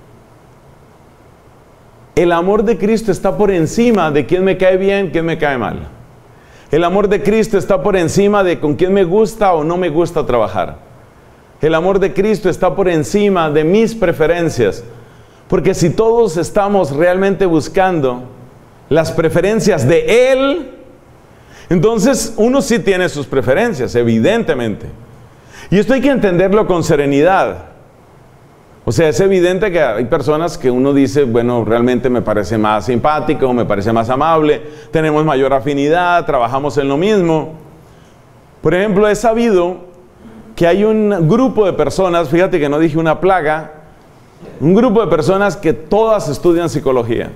el amor de Cristo está por encima de quién me cae bien, quién me cae mal. El amor de Cristo está por encima de con quién me gusta o no me gusta trabajar. El amor de Cristo está por encima de mis preferencias. Porque si todos estamos realmente buscando las preferencias de Él, entonces uno sí tiene sus preferencias, evidentemente. Y esto hay que entenderlo con serenidad. O sea, es evidente que hay personas que uno dice, bueno, realmente me parece más simpático, me parece más amable, tenemos mayor afinidad, trabajamos en lo mismo. Por ejemplo, he sabido que hay un grupo de personas, fíjate que no dije una plaga, un grupo de personas que todas estudian psicología.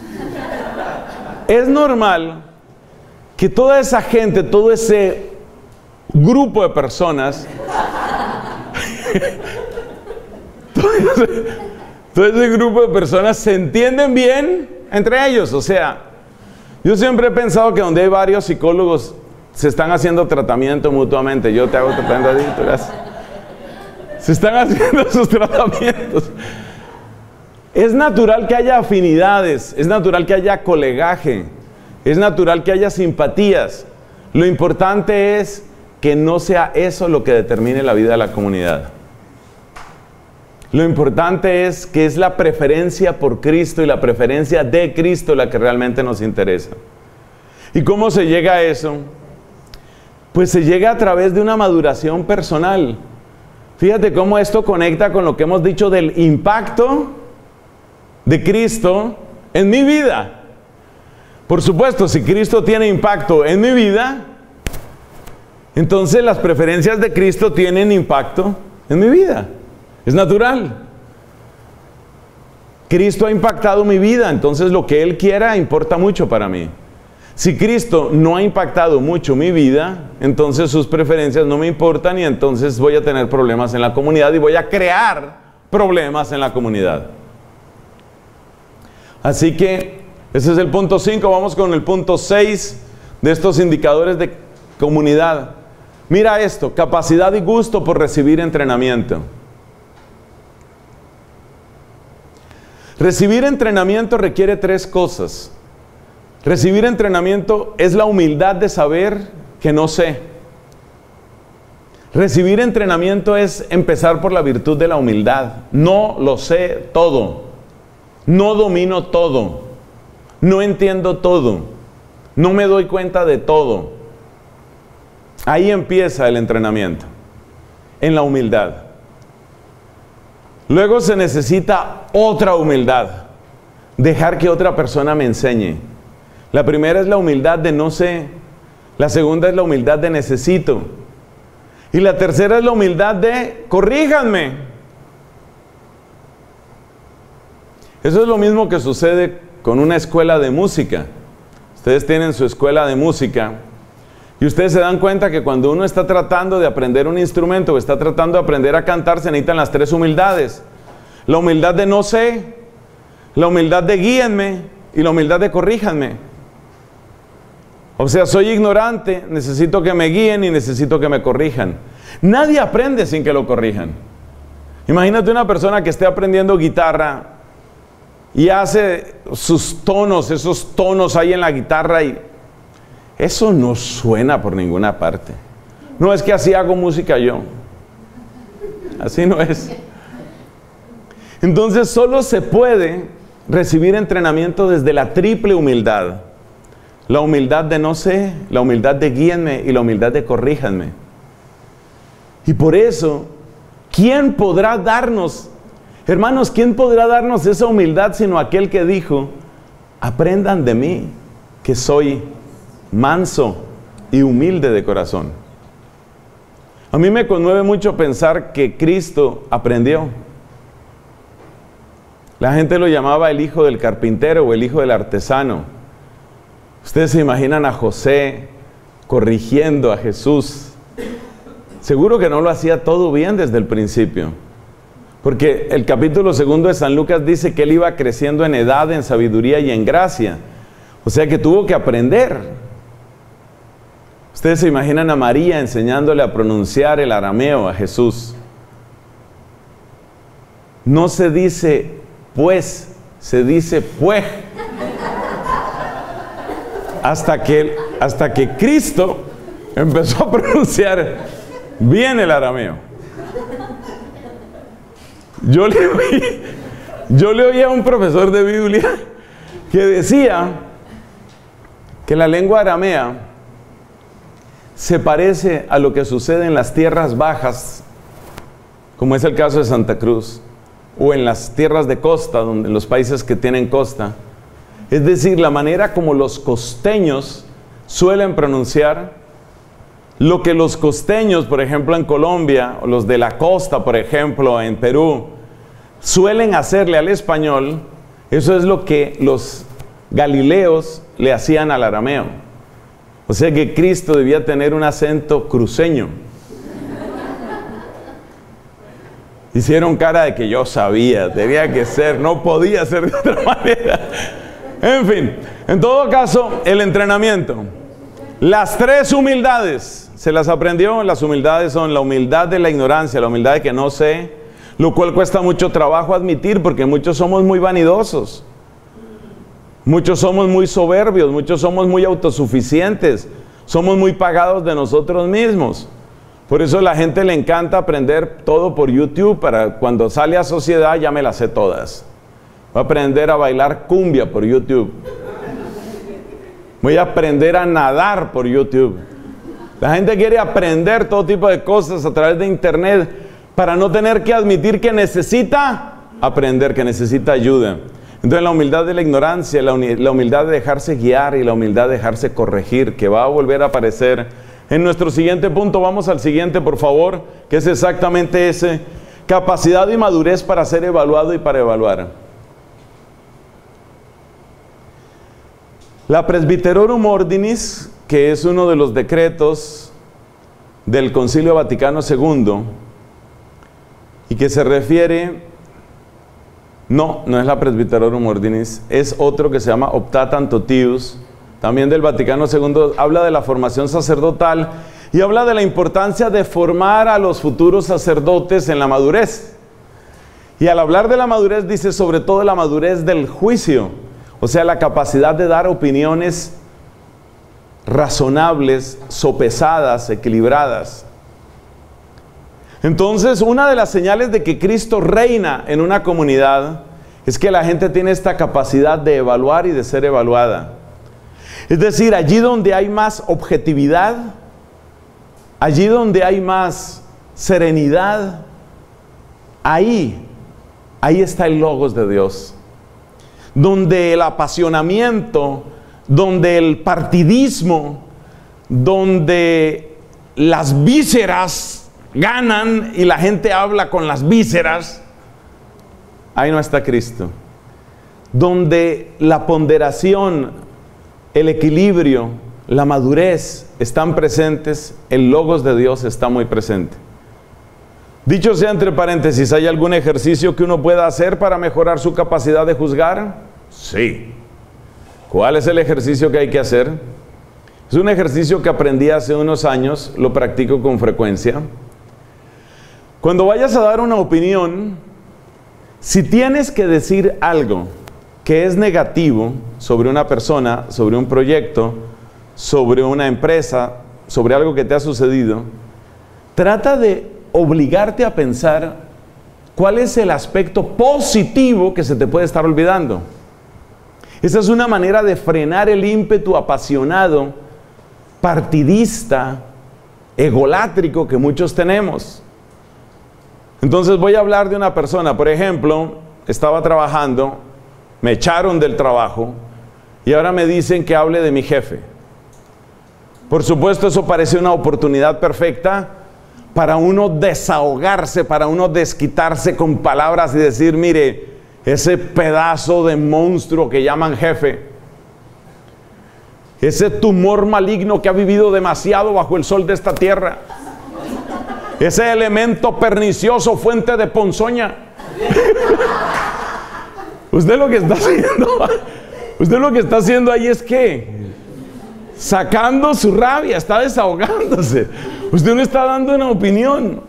Es normal que toda esa gente, todo ese grupo de personas, todo ese grupo de personas se entienden bien entre ellos. O sea, yo siempre he pensado que donde hay varios psicólogos se están haciendo tratamiento mutuamente. Yo te hago tratamiento a ti, tú le haces. Se están haciendo sus tratamientos. Es natural que haya afinidades, es natural que haya colegaje, es natural que haya simpatías. Lo importante es que no sea eso lo que determine la vida de la comunidad. Lo importante es que es la preferencia por Cristo y la preferencia de Cristo la que realmente nos interesa. ¿Y cómo se llega a eso? Pues se llega a través de una maduración personal. Fíjate cómo esto conecta con lo que hemos dicho del impacto de Cristo en mi vida. Por supuesto, si Cristo tiene impacto en mi vida, entonces las preferencias de Cristo tienen impacto en mi vida. Es natural. Cristo ha impactado mi vida, entonces lo que Él quiera importa mucho para mí. Si Cristo no ha impactado mucho mi vida, entonces sus preferencias no me importan y entonces voy a tener problemas en la comunidad y voy a crear problemas en la comunidad. Así que ese es el punto 5. Vamos con el punto 6 de estos indicadores de comunidad. Mira esto: capacidad y gusto por recibir entrenamiento. Recibir entrenamiento requiere 3 cosas. Recibir entrenamiento es la humildad de saber que no sé. Recibir entrenamiento es empezar por la virtud de la humildad. No lo sé todo. No domino todo. No entiendo todo. No me doy cuenta de todo. Ahí empieza el entrenamiento, en la humildad. Luego se necesita otra humildad. Dejar que otra persona me enseñe. La primera es la humildad de no sé. La segunda es la humildad de necesito. Y la tercera es la humildad de corríjanme. Eso es lo mismo que sucede con una escuela de música. Ustedes tienen su escuela de música y ustedes se dan cuenta que cuando uno está tratando de aprender un instrumento o está tratando de aprender a cantar, se necesitan las 3 humildades. La humildad de no sé, la humildad de guíenme y la humildad de corríjanme. O sea, soy ignorante, necesito que me guíen y necesito que me corrijan. Nadie aprende sin que lo corrijan. Imagínate una persona que esté aprendiendo guitarra y hace sus tonos, esos tonos ahí en la guitarra y eso no suena por ninguna parte. No es que así hago música yo. Así no es. Entonces solo se puede recibir entrenamiento desde la triple humildad. La humildad de no sé, la humildad de guíenme y la humildad de corríjanme. Y por eso, ¿quién podrá darnos, hermanos, quién podrá darnos esa humildad sino aquel que dijo: aprendan de mí, que soy manso y humilde de corazón? A mí me conmueve mucho pensar que Cristo aprendió. La gente lo llamaba el hijo del carpintero o el hijo del artesano. Ustedes se imaginan a José corrigiendo a Jesús. Seguro que no lo hacía todo bien desde el principio. Porque el capítulo 2 de San Lucas dice que él iba creciendo en edad, en sabiduría y en gracia. O sea que tuvo que aprender. Ustedes se imaginan a María enseñándole a pronunciar el arameo a Jesús. No se dice pues, se dice pues. Hasta que Cristo empezó a pronunciar bien el arameo. Yo le oí a un profesor de Biblia que decía que la lengua aramea se parece a lo que sucede en las tierras bajas, como es el caso de Santa Cruz, o en las tierras de costa, en los países que tienen costa. Es decir, la manera como los costeños suelen pronunciar, lo que los costeños, por ejemplo, en Colombia, o los de la costa, por ejemplo, en Perú, suelen hacerle al español, eso es lo que los galileos le hacían al arameo. O sea que Cristo debía tener un acento cruceño. Hicieron cara de que yo sabía, tenía que ser, no podía ser de otra manera. En fin, en todo caso, el entrenamiento. Las 3 humildades, ¿se las aprendió? Las humildades son la humildad de la ignorancia, la humildad de que no sé, lo cual cuesta mucho trabajo admitir porque muchos somos muy vanidosos. Muchos somos muy soberbios, muchos somos muy autosuficientes, somos muy pagados de nosotros mismos. Por eso a la gente le encanta aprender todo por YouTube, para cuando sale a sociedad ya me las sé todas. Voy a aprender a bailar cumbia por YouTube. Voy a aprender a nadar por YouTube. La gente quiere aprender todo tipo de cosas a través de internet para no tener que admitir que necesita aprender, que necesita ayuda. Entonces la humildad de la ignorancia, la humildad de dejarse guiar y la humildad de dejarse corregir, que va a volver a aparecer en nuestro siguiente punto. Vamos al siguiente, por favor, que es exactamente ese: capacidad y madurez para ser evaluado y para evaluar. La Presbyterorum Ordinis, que es uno de los decretos del Concilio Vaticano II, y que se refiere, no es la Presbyterorum Ordinis, es otro que se llama Optatam Totius, también del Vaticano II, habla de la formación sacerdotal y habla de la importancia de formar a los futuros sacerdotes en la madurez. Y al hablar de la madurez dice sobre todo la madurez del juicio, o sea, la capacidad de dar opiniones razonables, sopesadas, equilibradas. Entonces, una de las señales de que Cristo reina en una comunidad es que la gente tiene esta capacidad de evaluar y de ser evaluada. Es decir, allí donde hay más objetividad, allí donde hay más serenidad, ahí está el logos de Dios. Donde el apasionamiento, donde el partidismo, donde las vísceras ganan y la gente habla con las vísceras, ahí no está Cristo. Donde la ponderación, el equilibrio, la madurez están presentes, el logos de Dios está muy presente. Dicho sea entre paréntesis, ¿hay algún ejercicio que uno pueda hacer para mejorar su capacidad de juzgar? Sí. ¿Cuál es el ejercicio que hay que hacer? Es un ejercicio que aprendí hace unos años, lo practico con frecuencia. Cuando vayas a dar una opinión, si tienes que decir algo que es negativo sobre una persona, sobre un proyecto, sobre una empresa, sobre algo que te ha sucedido, trata de obligarte a pensar cuál es el aspecto positivo que se te puede estar olvidando. Esa es una manera de frenar el ímpetu apasionado, partidista, egolátrico que muchos tenemos. Entonces voy a hablar de una persona, por ejemplo, estaba trabajando, me echaron del trabajo y ahora me dicen que hable de mi jefe. Por supuesto, eso parece una oportunidad perfecta para uno desahogarse, para uno desquitarse con palabras y decir, mire, ese pedazo de monstruo que llaman jefe, ese tumor maligno que ha vivido demasiado bajo el sol de esta tierra, ese elemento pernicioso, fuente de ponzoña. Usted lo que está haciendo ahí es que sacando su rabia, está desahogándose. Usted no está dando una opinión.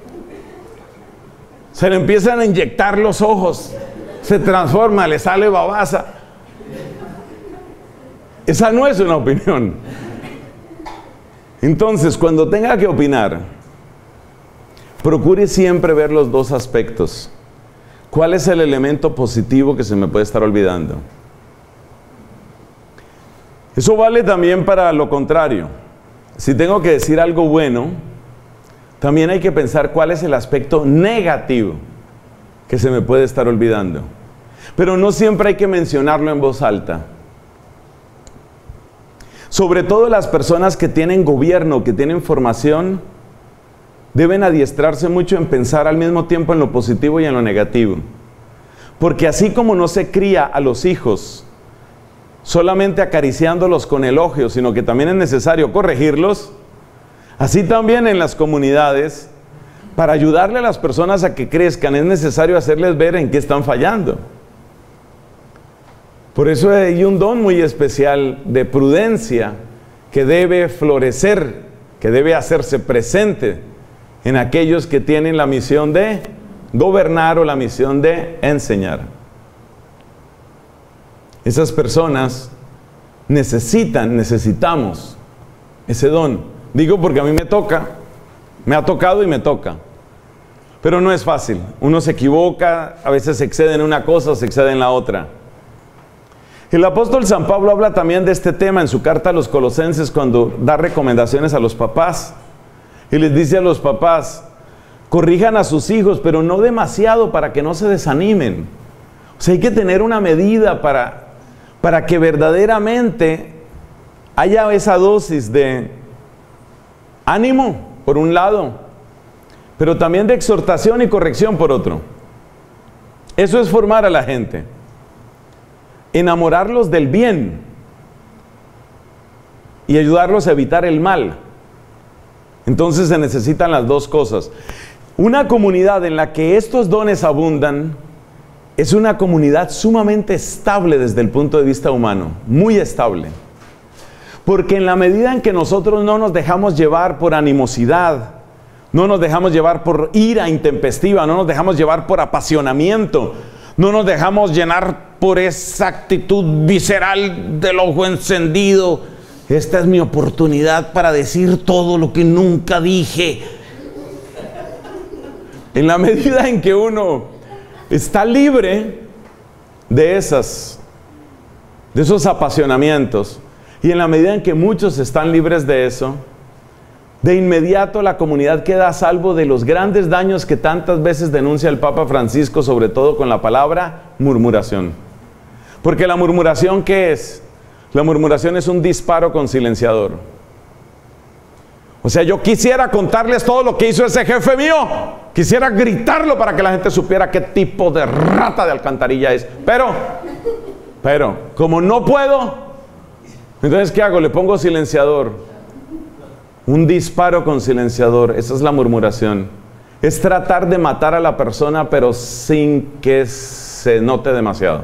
Se le empiezan a inyectar los ojos, se transforma, le sale babasa. Esa no es una opinión. Entonces, cuando tenga que opinar, procure siempre ver los dos aspectos. ¿Cuál es el elemento positivo que se me puede estar olvidando? Eso vale también para lo contrario. Si tengo que decir algo bueno, también hay que pensar cuál es el aspecto negativo que se me puede estar olvidando. Pero no siempre hay que mencionarlo en voz alta. Sobre todo las personas que tienen gobierno, que tienen formación, deben adiestrarse mucho en pensar al mismo tiempo en lo positivo y en lo negativo. Porque así como no se cría a los hijos solamente acariciándolos con elogios, sino que también es necesario corregirlos, así también en las comunidades, para ayudarle a las personas a que crezcan, es necesario hacerles ver en qué están fallando. Por eso hay un don muy especial de prudencia que debe florecer, que debe hacerse presente en aquellos que tienen la misión de gobernar o la misión de enseñar. Esas personas necesitamos ese don. Digo porque a mí me toca, me ha tocado y me toca. Pero no es fácil. Uno se equivoca, a veces se excede en una cosa, se excede en la otra. El apóstol San Pablo habla también de este tema en su carta a los Colosenses cuando da recomendaciones a los papás. Y les dice a los papás, corrijan a sus hijos, pero no demasiado para que no se desanimen. O sea, hay que tener una medida para que verdaderamente haya esa dosis de ánimo, por un lado, pero también de exhortación y corrección, por otro. Eso es formar a la gente. Enamorarlos del bien y ayudarlos a evitar el mal. Entonces se necesitan las dos cosas. Una comunidad en la que estos dones abundan es una comunidad sumamente estable desde el punto de vista humano, muy estable. Porque en la medida en que nosotros no nos dejamos llevar por animosidad, no nos dejamos llevar por ira intempestiva, no nos dejamos llevar por apasionamiento, no nos dejamos llenar por esa actitud visceral del ojo encendido. Esta es mi oportunidad para decir todo lo que nunca dije. En la medida en que uno está libre de esos apasionamientos, y en la medida en que muchos están libres de eso, de inmediato la comunidad queda a salvo de los grandes daños que tantas veces denuncia el Papa Francisco, sobre todo con la palabra murmuración. Porque la murmuración, ¿qué es? La murmuración es un disparo con silenciador. O sea, yo quisiera contarles todo lo que hizo ese jefe mío. Quisiera gritarlo para que la gente supiera qué tipo de rata de alcantarilla es. Pero, como no puedo, entonces ¿qué hago? Le pongo silenciador. Un disparo con silenciador. Esa es la murmuración. Es tratar de matar a la persona, pero sin que se note demasiado.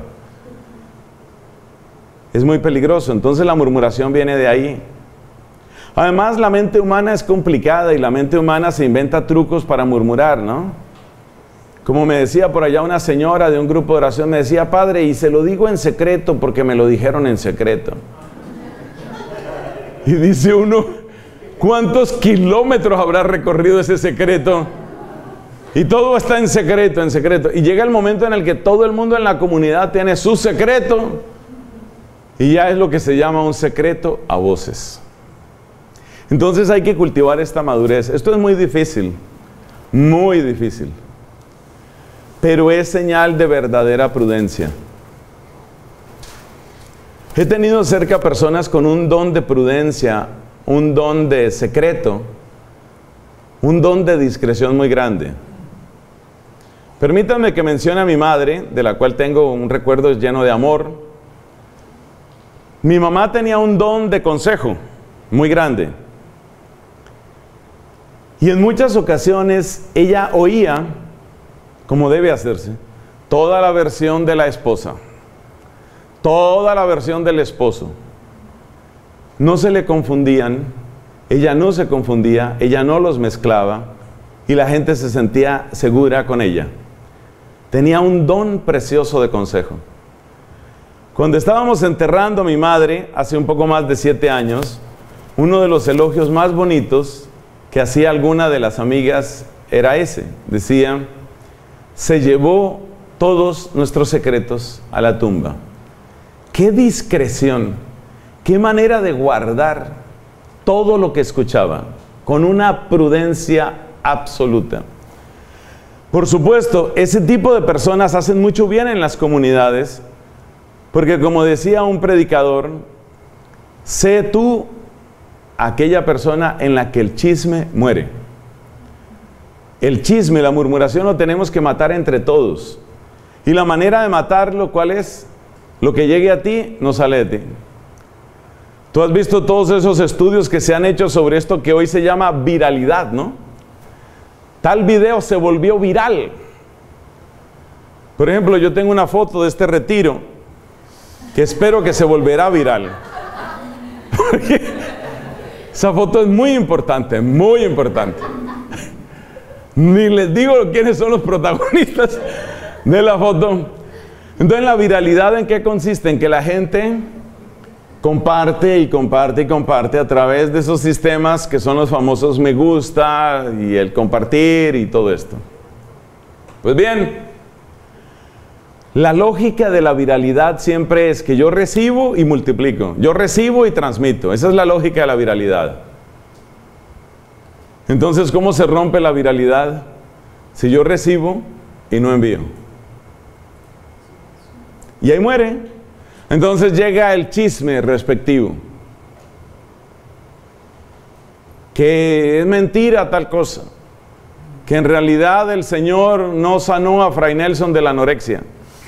Es muy peligroso. Entonces la murmuración viene de ahí. Además, la mente humana es complicada y la mente humana se inventa trucos para murmurar, ¿no? Como me decía por allá una señora de un grupo de oración, me decía, padre, y se lo digo en secreto porque me lo dijeron en secreto. Y dice uno, ¿cuántos kilómetros habrá recorrido ese secreto? Y todo está en secreto, en secreto. Y llega el momento en el que todo el mundo en la comunidad tiene su secreto y ya es lo que se llama un secreto a voces. Entonces hay que cultivar esta madurez. Esto es muy difícil, pero es señal de verdadera prudencia. He tenido cerca personas con un don de prudencia, un don de secreto, un don de discreción muy grande. Permítanme que mencione a mi madre, de la cual tengo un recuerdo lleno de amor. Mi mamá tenía un don de consejo muy grande. Y en muchas ocasiones ella oía, como debe hacerse, toda la versión de la esposa, toda la versión del esposo. No se le confundían, ella no se confundía, ella no los mezclaba y la gente se sentía segura con ella. Tenía un don precioso de consejo. Cuando estábamos enterrando a mi madre, hace un poco más de 7 años, uno de los elogios más bonitos que hacía alguna de las amigas era ese. Decía, se llevó todos nuestros secretos a la tumba. ¡Qué discreción! ¡Qué manera de guardar todo lo que escuchaba! Con una prudencia absoluta. Por supuesto, ese tipo de personas hacen mucho bien en las comunidades, porque como decía un predicador, sé tú aquella persona en la que el chisme muere. El chisme, la murmuración lo tenemos que matar entre todos. Y la manera de matarlo, ¿cuál es? Lo que llegue a ti, no sale de ti. Tú has visto todos esos estudios que se han hecho sobre esto que hoy se llama viralidad, ¿no? Tal video se volvió viral. Por ejemplo, yo tengo una foto de este retiro que espero que se volverá viral. Porque esa foto es muy importante, muy importante. Ni les digo quiénes son los protagonistas de la foto. Entonces, la viralidad, ¿en qué consiste? En que la gente comparte y comparte y comparte a través de esos sistemas que son los famosos me gusta y el compartir y todo esto. Pues bien, La lógica de la viralidad siempre es que yo recibo y multiplico, yo recibo y transmito. Esa es la lógica de la viralidad. Entonces, ¿cómo se rompe la viralidad? Si yo recibo y no envío. Y ahí muere. Entonces llega el chisme respectivo. Que es mentira tal cosa. Que en realidad el Señor no sanó a Fray Nelson de la anorexia.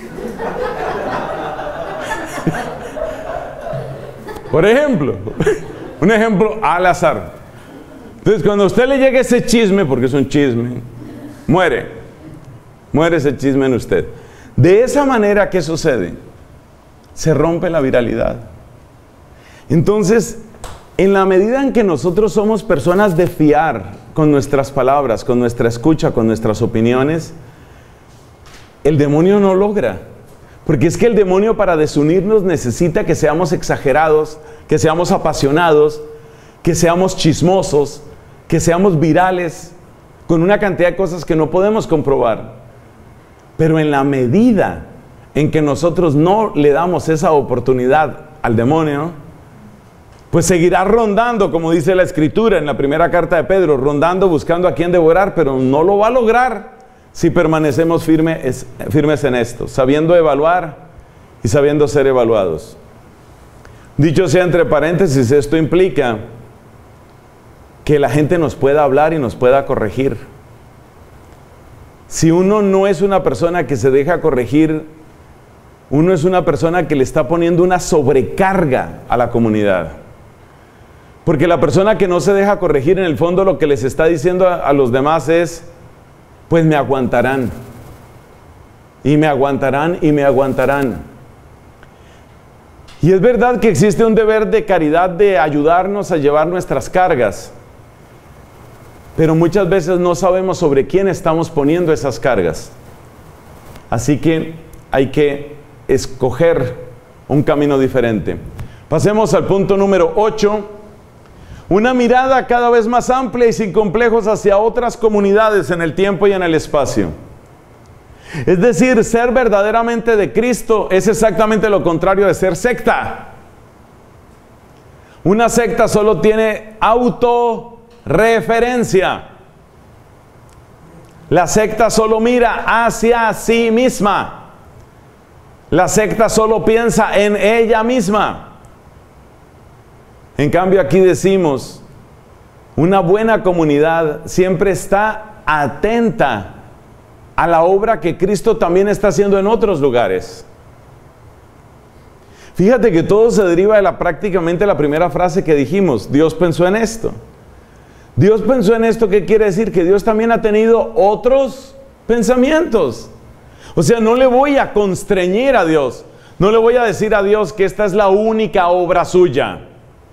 Por ejemplo, un ejemplo al azar. Entonces, cuando a usted le llegue ese chisme, porque es un chisme, muere ese chisme en usted. De esa manera, ¿qué sucede? Se rompe la viralidad. Entonces, en la medida en que nosotros somos personas de fiar con nuestras palabras, con nuestra escucha, con nuestras opiniones, el demonio no logra. Porque es que el demonio, para desunirnos, necesita que seamos exagerados, que seamos apasionados, que seamos chismosos, que seamos virales, con una cantidad de cosas que no podemos comprobar. Pero en la medida en que nosotros no le damos esa oportunidad al demonio, pues seguirá rondando, como dice la Escritura en la primera carta de Pedro, rondando, buscando a quien devorar, pero no lo va a lograr si permanecemos firmes en esto, sabiendo evaluar y sabiendo ser evaluados. Dicho sea entre paréntesis, esto implica que la gente nos pueda hablar y nos pueda corregir. Si uno no es una persona que se deja corregir, uno es una persona que le está poniendo una sobrecarga a la comunidad. Porque la persona que no se deja corregir, en el fondo lo que les está diciendo a los demás es: pues me aguantarán, y me aguantarán, y me aguantarán. Y es verdad que existe un deber de caridad de ayudarnos a llevar nuestras cargas, pero muchas veces no sabemos sobre quién estamos poniendo esas cargas. Así que hay que escoger un camino diferente. Pasemos al punto número 8. Una mirada cada vez más amplia y sin complejos hacia otras comunidades en el tiempo y en el espacio. Es decir, ser verdaderamente de Cristo es exactamente lo contrario de ser secta. Una secta solo tiene autorreferencia. La secta solo mira hacia sí misma. La secta solo piensa en ella misma. En cambio, aquí decimos, una buena comunidad siempre está atenta a la obra que Cristo también está haciendo en otros lugares. Fíjate que todo se deriva de prácticamente la primera frase que dijimos: Dios pensó en esto. Dios pensó en esto, ¿qué quiere decir? Que Dios también ha tenido otros pensamientos. O sea, no le voy a constreñir a Dios. No le voy a decir a Dios que esta es la única obra suya.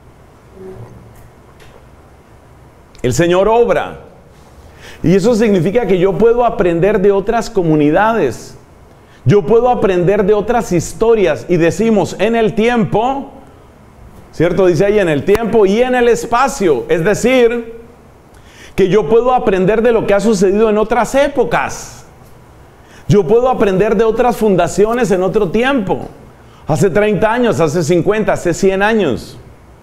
El Señor obra. Y eso significa que yo puedo aprender de otras comunidades. Yo puedo aprender de otras historias. Y decimos en el tiempo, ¿cierto? Dice ahí en el tiempo y en el espacio. Es decir, que yo puedo aprender de lo que ha sucedido en otras épocas. Yo puedo aprender de otras fundaciones en otro tiempo. Hace 30 años, hace 50, hace 100 años.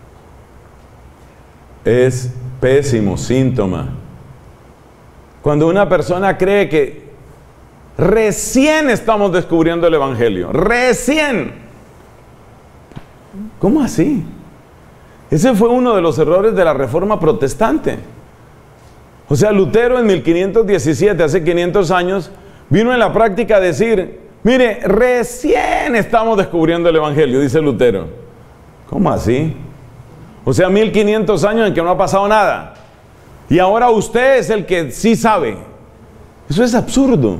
Es pésimo síntoma cuando una persona cree que recién estamos descubriendo el Evangelio. ¡Recién! ¿Cómo así? Ese fue uno de los errores de la Reforma Protestante. O sea, Lutero en 1517, hace 500 años, vino en la práctica a decir: mire, recién estamos descubriendo el Evangelio, dice Lutero. ¿Cómo así? O sea, 1500 años en que no ha pasado nada. Y ahora usted es el que sí sabe. Eso es absurdo.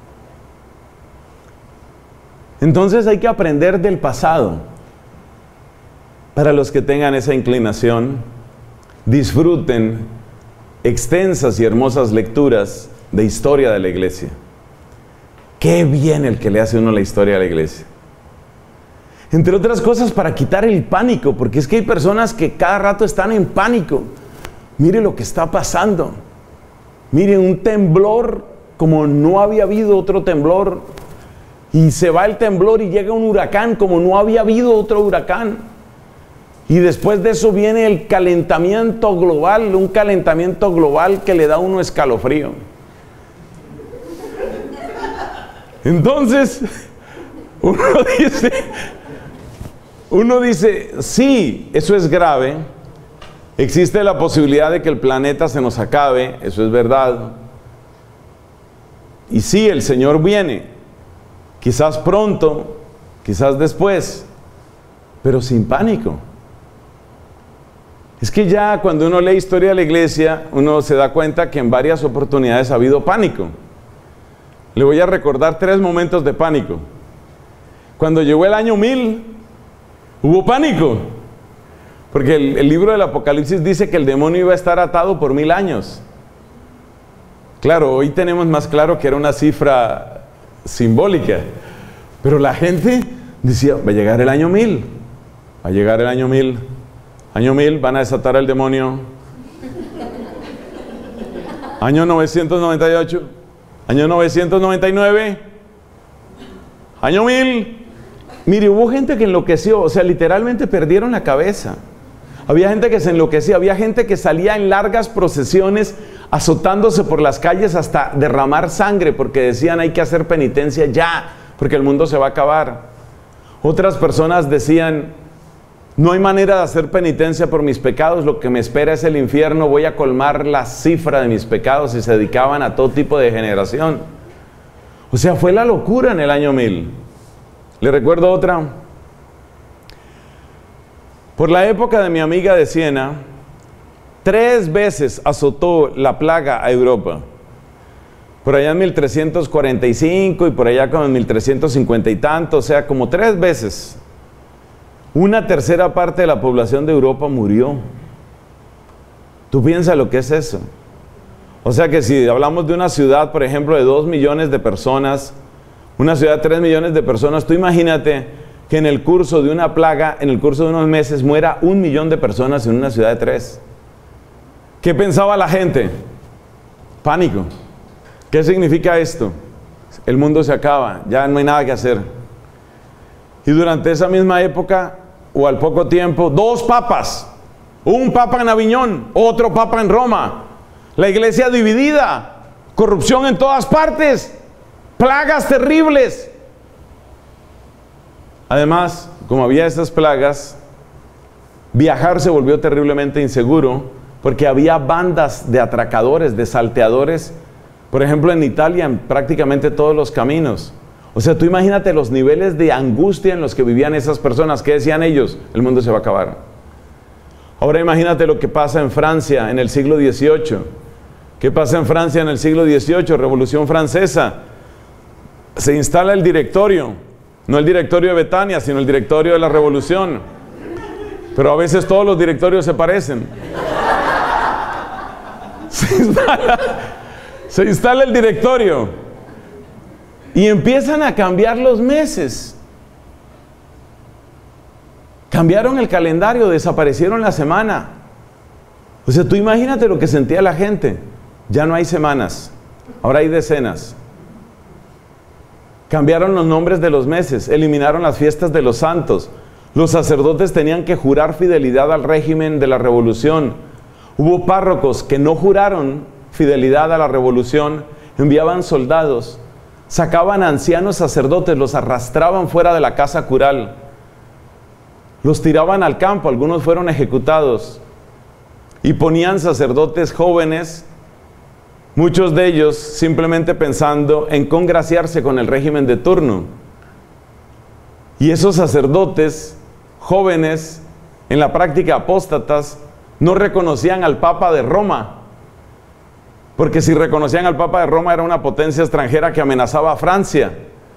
Entonces hay que aprender del pasado. Para los que tengan esa inclinación, disfruten extensas y hermosas lecturas de historia de la iglesia. Qué bien el que le hace uno la historia de la iglesia. Entre otras cosas, para quitar el pánico, porque es que hay personas que cada rato están en pánico. Mire lo que está pasando. Mire, un temblor como no había habido otro temblor. y se va el temblor y llega un huracán como no había habido otro huracán. Y después de eso viene el calentamiento global, un calentamiento global que le da a uno escalofrío. Entonces, uno dice, sí, eso es grave, existe la posibilidad de que el planeta se nos acabe, eso es verdad. Y sí, el Señor viene, quizás pronto, quizás después, pero sin pánico. Es que ya cuando uno lee historia de la iglesia, uno se da cuenta que en varias oportunidades ha habido pánico. Le voy a recordar 3 momentos de pánico. Cuando llegó el año 1000, hubo pánico. Porque el libro del Apocalipsis dice que el demonio iba a estar atado por 1000 años. Claro, hoy tenemos más claro que era una cifra simbólica. Pero la gente decía, va a llegar el año 1000. Va a llegar el año 1000. Año 1000 van a desatar al demonio. Año 998. Año 999. Año 1000. Mire, hubo gente que enloqueció, o sea, literalmente perdieron la cabeza. Había gente que se enloquecía, había gente que salía en largas procesiones azotándose por las calles hasta derramar sangre porque decían hay que hacer penitencia ya, porque el mundo se va a acabar. Otras personas decían, no hay manera de hacer penitencia por mis pecados, lo que me espera es el infierno, voy a colmar la cifra de mis pecados, y se dedicaban a todo tipo de degeneración. O sea, fue la locura en el año 1000. Le recuerdo otra. Por la época de mi amiga de Siena, 3 veces azotó la plaga a Europa. Por allá en 1345 y por allá como en 1350 y tanto, o sea, como 3 veces. 1/3 parte de la población de Europa murió. ¿Tú piensas lo que es eso? O sea que si hablamos de una ciudad, por ejemplo, de 2 millones de personas, una ciudad de 3 millones de personas, tú imagínate que en el curso de una plaga, en el curso de unos meses, muera 1 millón de personas en una ciudad de 3. ¿Qué pensaba la gente? Pánico. ¿Qué significa esto? El mundo se acaba, ya no hay nada que hacer. Y durante esa misma época, o al poco tiempo, 2 papas. Un papa en Aviñón, otro papa en Roma. La iglesia dividida, corrupción en todas partes, plagas terribles. Además, como había esas plagas, viajar se volvió terriblemente inseguro porque había bandas de atracadores, de salteadores, por ejemplo en Italia, en prácticamente todos los caminos. O sea, tú imagínate los niveles de angustia en los que vivían esas personas. ¿Qué decían ellos? El mundo se va a acabar. Ahora imagínate lo que pasa en Francia en el siglo XVIII. ¿Qué pasa en Francia en el siglo XVIII? Revolución Francesa. Se instala el directorio. No el directorio de Betania, sino el directorio de la revolución. Pero a veces todos los directorios se parecen. Se instala el directorio. Y empiezan a cambiar los meses. Cambiaron el calendario, desaparecieron la semana. O sea, tú imagínate lo que sentía la gente. Ya no hay semanas, ahora hay decenas. Cambiaron los nombres de los meses, eliminaron las fiestas de los santos. Los sacerdotes tenían que jurar fidelidad al régimen de la revolución. Hubo párrocos que no juraron fidelidad a la revolución, enviaban soldados, sacaban a ancianos sacerdotes, los arrastraban fuera de la casa cural, los tiraban al campo, algunos fueron ejecutados, y ponían sacerdotes jóvenes, muchos de ellos simplemente pensando en congraciarse con el régimen de turno. Y esos sacerdotes jóvenes, en la práctica apóstatas, no reconocían al Papa de Roma, porque si reconocían al Papa de Roma era una potencia extranjera que amenazaba a Francia.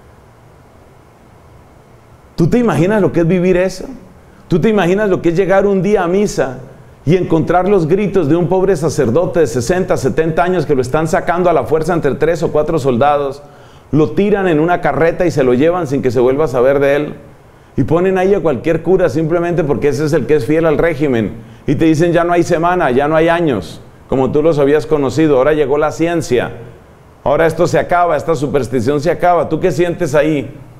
¿Tú te imaginas lo que es vivir eso? ¿Tú te imaginas lo que es llegar un día a misa y encontrar los gritos de un pobre sacerdote de 60, 70 años que lo están sacando a la fuerza entre 3 o 4 soldados, lo tiran en una carreta y se lo llevan sin que se vuelva a saber de él, y ponen ahí a cualquier cura simplemente porque ese es el que es fiel al régimen, y te dicen ya no hay semana, ya no hay años, como tú los habías conocido, ahora llegó la ciencia, ahora esto se acaba, esta superstición se acaba? ¿Tú qué sientes ahí?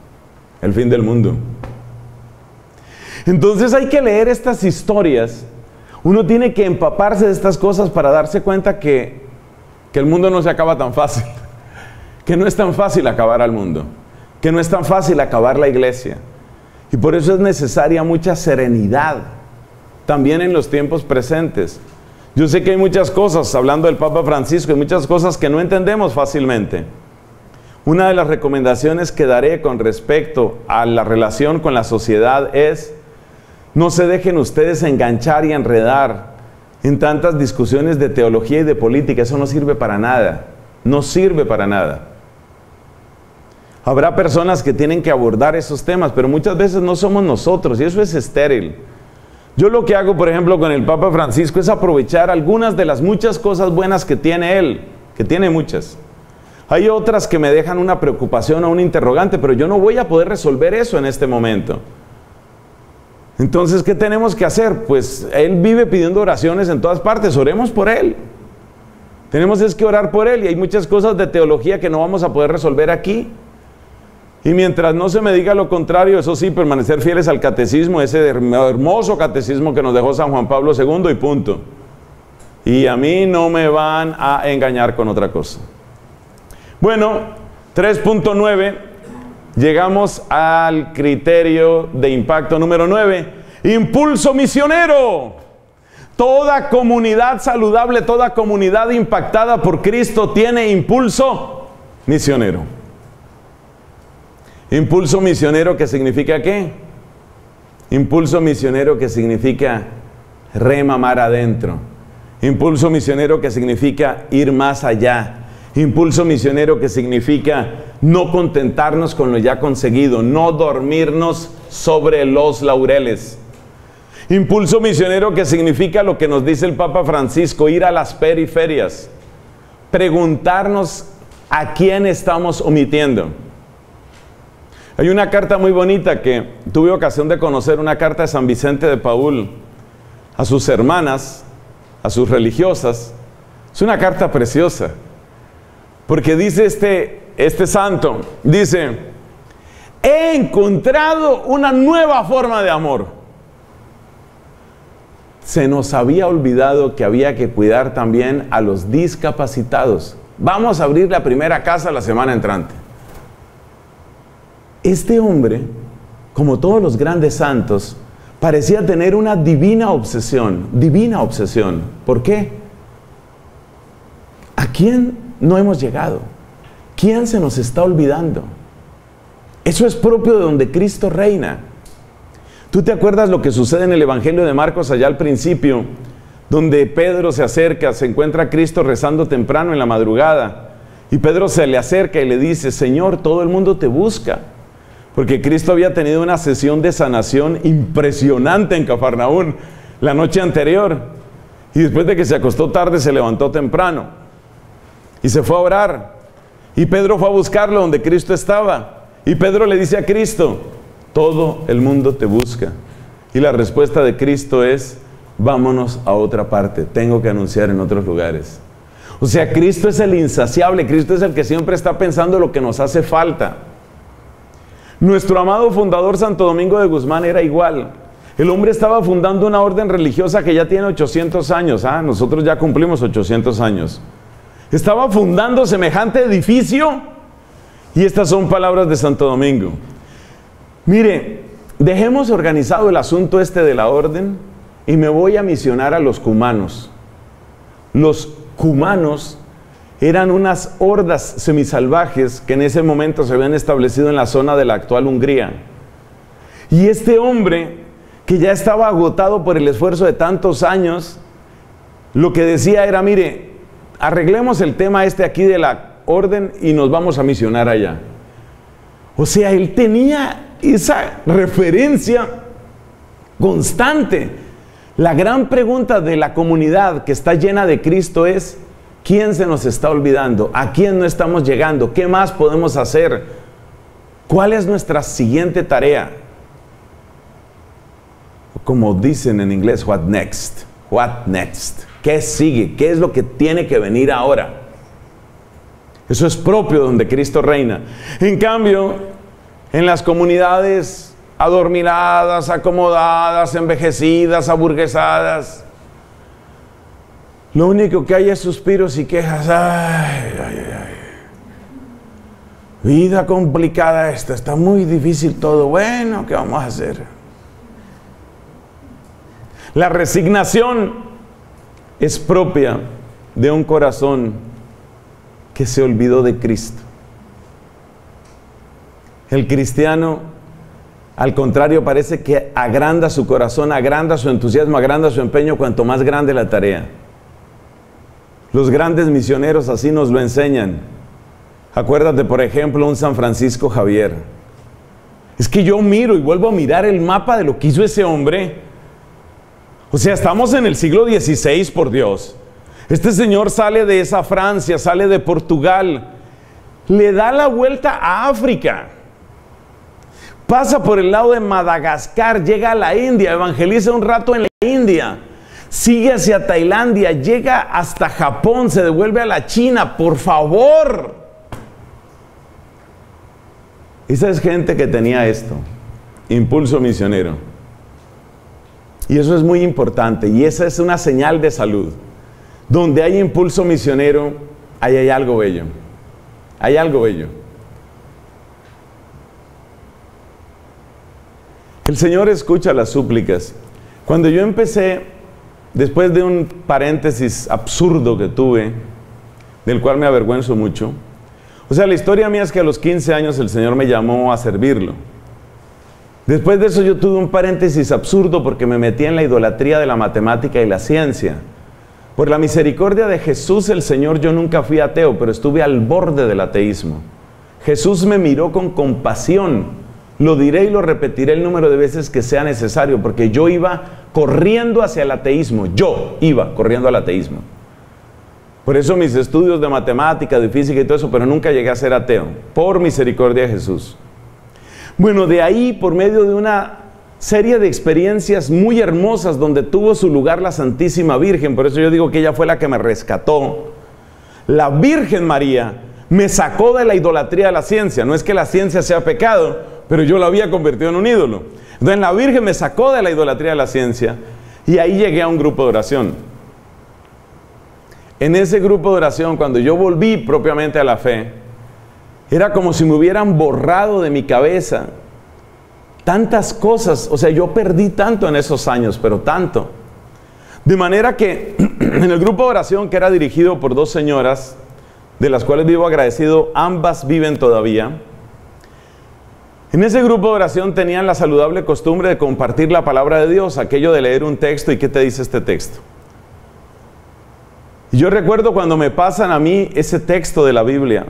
el fin del mundo. Entonces hay que leer estas historias. Uno tiene que empaparse de estas cosas para darse cuenta que el mundo no se acaba tan fácil, que no es tan fácil acabar al mundo, que no es tan fácil acabar la iglesia. Y por eso es necesaria mucha serenidad, también en los tiempos presentes. Yo sé que hay muchas cosas, hablando del Papa Francisco, hay muchas cosas que no entendemos fácilmente. Una de las recomendaciones que daré con respecto a la relación con la sociedad es: no se dejen ustedes enganchar y enredar en tantas discusiones de teología y de política. Eso no sirve para nada, no sirve para nada. Habrá personas que tienen que abordar esos temas, pero muchas veces no somos nosotros, y eso es estéril. Yo lo que hago, por ejemplo, con el Papa Francisco es aprovechar algunas de las muchas cosas buenas que tiene él, que tiene muchas. Hay otras que me dejan una preocupación o un interrogante, pero yo no voy a poder resolver eso en este momento. Entonces, ¿qué tenemos que hacer? Pues él vive pidiendo oraciones en todas partes, oremos por él. Tenemos es que orar por él, y hay muchas cosas de teología que no vamos a poder resolver aquí. Y mientras no se me diga lo contrario, eso sí, permanecer fieles al catecismo, ese hermoso catecismo que nos dejó San Juan Pablo II, y punto. Y a mí no me van a engañar con otra cosa. Bueno, 3.9, llegamos al criterio de impacto número 9, impulso misionero. Toda comunidad saludable, toda comunidad impactada por Cristo tiene impulso misionero. Impulso misionero, ¿qué significa qué? Impulso misionero, que significa remamar adentro. Impulso misionero, que significa ir más allá. Impulso misionero, que significa no contentarnos con lo ya conseguido, no dormirnos sobre los laureles. Impulso misionero, que significa lo que nos dice el Papa Francisco: ir a las periferias, preguntarnos a quién estamos omitiendo. Hay una carta muy bonita que tuve ocasión de conocer, una carta de San Vicente de Paúl a sus hermanas, a sus religiosas. Es una carta preciosa, porque dice este santo, dice: he encontrado una nueva forma de amor. Se nos había olvidado que había que cuidar también a los discapacitados. Vamos a abrir la primera casa la semana entrante. Este hombre, como todos los grandes santos, parecía tener una divina obsesión. Divina obsesión. ¿Por qué? ¿A quién no hemos llegado? ¿Quién se nos está olvidando? Eso es propio de donde Cristo reina. ¿Tú te acuerdas lo que sucede en el Evangelio de Marcos allá al principio? Donde Pedro se acerca, se encuentra a Cristo rezando temprano en la madrugada. Y Pedro se le acerca y le dice: Señor, todo el mundo te busca. Porque Cristo había tenido una sesión de sanación impresionante en Cafarnaún la noche anterior. Y después de que se acostó tarde, se levantó temprano. Y se fue a orar. Y Pedro fue a buscarlo donde Cristo estaba. Y Pedro le dice a Cristo: todo el mundo te busca. Y la respuesta de Cristo es: vámonos a otra parte, tengo que anunciar en otros lugares. O sea, Cristo es el insaciable, Cristo es el que siempre está pensando lo que nos hace falta. Nuestro amado fundador Santo Domingo de Guzmán era igual. El hombre estaba fundando una orden religiosa que ya tiene 800 años. Nosotros ya cumplimos 800 años. Estaba fundando semejante edificio, y estas son palabras de Santo Domingo. Mire, dejemos organizado el asunto este de la orden y me voy a misionar a los cumanos. Los cumanos eran unas hordas semisalvajes que en ese momento se habían establecido en la zona de la actual Hungría. Y este hombre, que ya estaba agotado por el esfuerzo de tantos años, lo que decía era: mire, arreglemos el tema aquí de la orden y nos vamos a misionar allá. O sea, él tenía esa referencia constante. La gran pregunta de la comunidad que está llena de Cristo es: ¿quién se nos está olvidando? ¿A quién no estamos llegando? ¿Qué más podemos hacer? ¿Cuál es nuestra siguiente tarea? Como dicen en inglés, what next? What next? ¿Qué sigue? ¿Qué es lo que tiene que venir ahora? Eso es propio donde Cristo reina. En cambio, en las comunidades adormiladas, acomodadas, envejecidas, aburguesadas, lo único que hay es suspiros y quejas. Ay, ay, ay. Vida complicada esta, está muy difícil todo. Bueno, ¿qué vamos a hacer? La resignación es propia de un corazón que se olvidó de Cristo. El cristiano, al contrario, parece que agranda su corazón, agranda su entusiasmo, agranda su empeño cuanto más grande la tarea. Los grandes misioneros así nos lo enseñan. Acuérdate, por ejemplo, un San Francisco Javier. Es que yo miro y vuelvo a mirar el mapa de lo que hizo ese hombre. O sea, estamos en el siglo XVI, por Dios. Este señor sale de esa Francia, sale de Portugal, le da la vuelta a África, pasa por el lado de Madagascar, llega a la India, evangeliza un rato en la India, sigue hacia Tailandia, llega hasta Japón, se devuelve a la China. Por favor. Esa es gente que tenía esto, impulso misionero. Y eso es muy importante, y esa es una señal de salud. Donde hay impulso misionero, ahí hay algo bello. Hay algo bello. El Señor escucha las súplicas. Cuando yo empecé, después de un paréntesis absurdo que tuve, del cual me avergüenzo mucho, o sea, la historia mía es que a los 15 años el Señor me llamó a servirlo. Después de eso yo tuve un paréntesis absurdo porque me metí en la idolatría de la matemática y la ciencia. Por la misericordia de Jesús el Señor, yo nunca fui ateo, pero estuve al borde del ateísmo. Jesús me miró con compasión. Lo diré y lo repetiré el número de veces que sea necesario, porque yo iba corriendo hacia el ateísmo. Yo iba corriendo al ateísmo. Por eso mis estudios de matemática, de física y todo eso, pero nunca llegué a ser ateo. Por misericordia de Jesús. Bueno, de ahí, por medio de una serie de experiencias muy hermosas donde tuvo su lugar la Santísima Virgen, por eso yo digo que ella fue la que me rescató. La Virgen María me sacó de la idolatría de la ciencia. No es que la ciencia sea pecado, pero yo la había convertido en un ídolo. Entonces la Virgen me sacó de la idolatría de la ciencia y ahí llegué a un grupo de oración. En ese grupo de oración, cuando yo volví propiamente a la fe, era como si me hubieran borrado de mi cabeza tantas cosas. O sea, yo perdí tanto en esos años, pero tanto. De manera que en el grupo de oración, que era dirigido por dos señoras, de las cuales vivo agradecido, ambas viven todavía. En ese grupo de oración tenían la saludable costumbre de compartir la palabra de Dios, aquello de leer un texto y qué te dice este texto. Y yo recuerdo cuando me pasan a mí ese texto de la Biblia,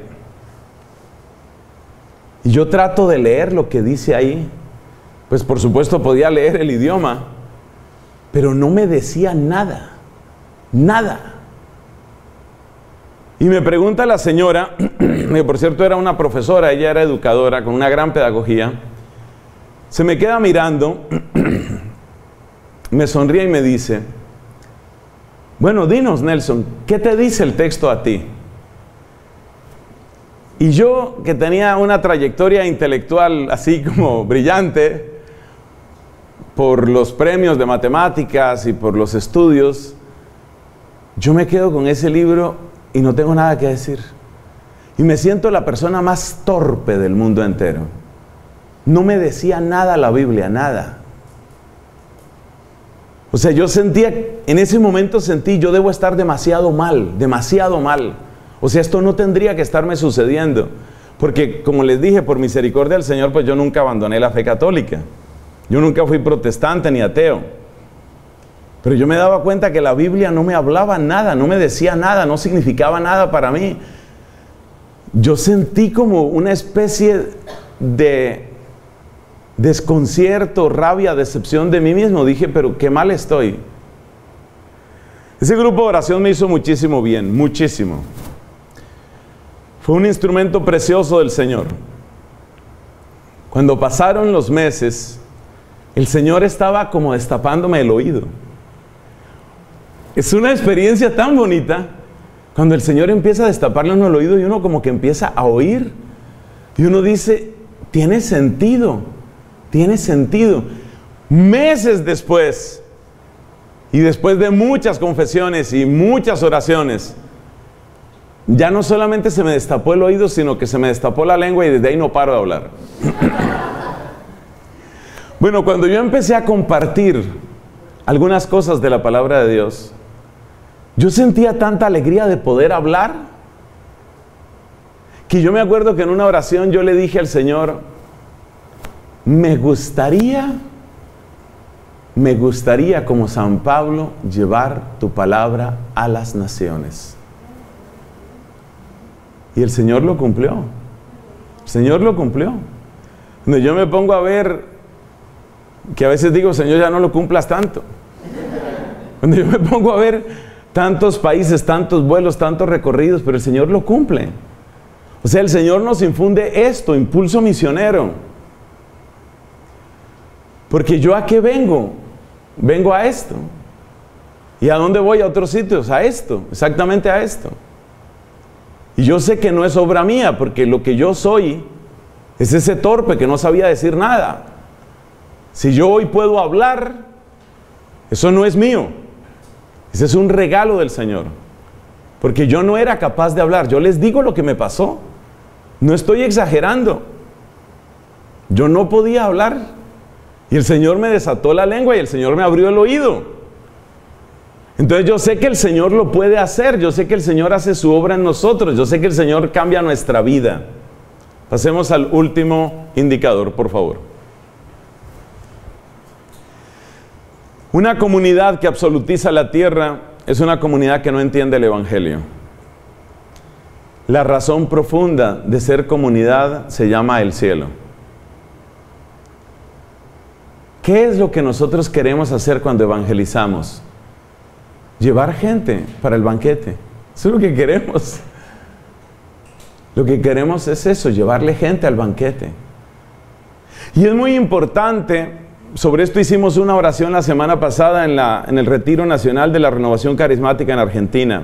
y yo trato de leer lo que dice ahí. Pues por supuesto podía leer el idioma, pero no me decía nada, nada. Y me pregunta la señora, que por cierto era una profesora, ella era educadora con una gran pedagogía, se me queda mirando, me sonríe y me dice: bueno, dinos, Nelson, ¿qué te dice el texto a ti? Y yo, que tenía una trayectoria intelectual así como brillante, por los premios de matemáticas y por los estudios, yo me quedo con ese libro y no tengo nada que decir. Y me siento la persona más torpe del mundo entero. No me decía nada la Biblia, nada. O sea, yo sentía, en ese momento sentí, yo debo estar demasiado mal, demasiado mal. O sea, esto no tendría que estarme sucediendo. Porque, como les dije, por misericordia del Señor, pues yo nunca abandoné la fe católica. Yo nunca fui protestante ni ateo. Pero yo me daba cuenta que la Biblia no me hablaba nada, no me decía nada, no significaba nada para mí. Yo sentí como una especie de desconcierto, rabia, decepción de mí mismo. Dije, pero qué mal estoy. Ese grupo de oración me hizo muchísimo bien, muchísimo. Fue un instrumento precioso del Señor. Cuando pasaron los meses, el Señor estaba como destapándome el oído. Es una experiencia tan bonita cuando el Señor empieza a destaparle uno el oído y uno como que empieza a oír. Y uno dice, tiene sentido, tiene sentido. Meses después, y después de muchas confesiones y muchas oraciones, ya no solamente se me destapó el oído, sino que se me destapó la lengua y desde ahí no paro de hablar. Bueno, cuando yo empecé a compartir algunas cosas de la palabra de Dios, yo sentía tanta alegría de poder hablar, que yo me acuerdo que en una oración yo le dije al Señor, me gustaría como San Pablo llevar tu palabra a las naciones. Y el Señor lo cumplió. El Señor lo cumplió. Cuando yo me pongo a ver, que a veces digo, Señor, ya no lo cumplas tanto. Cuando yo me pongo a ver tantos países, tantos vuelos, tantos recorridos, pero el Señor lo cumple. O sea, el Señor nos infunde esto, impulso misionero. Porque yo ¿a qué vengo? Vengo a esto. ¿Y a dónde voy? A otros sitios, a esto, exactamente a esto. Y yo sé que no es obra mía, porque lo que yo soy es ese torpe que no sabía decir nada. Si yo hoy puedo hablar, eso no es mío. Ese es un regalo del Señor. Porque yo no era capaz de hablar. Yo les digo lo que me pasó. No estoy exagerando. Yo no podía hablar. Y el Señor me desató la lengua y el Señor me abrió el oído. Entonces yo sé que el Señor lo puede hacer. Yo sé que el Señor hace su obra en nosotros. Yo sé que el Señor cambia nuestra vida. Pasemos al último indicador, por favor. Una comunidad que absolutiza la tierra es una comunidad que no entiende el Evangelio. La razón profunda de ser comunidad se llama el cielo. ¿Qué es lo que nosotros queremos hacer cuando evangelizamos? Llevar gente para el banquete. Eso es lo que queremos. Lo que queremos es eso, llevarle gente al banquete. Y es muy importante, sobre esto hicimos una oración la semana pasada en el Retiro Nacional de la Renovación Carismática en Argentina.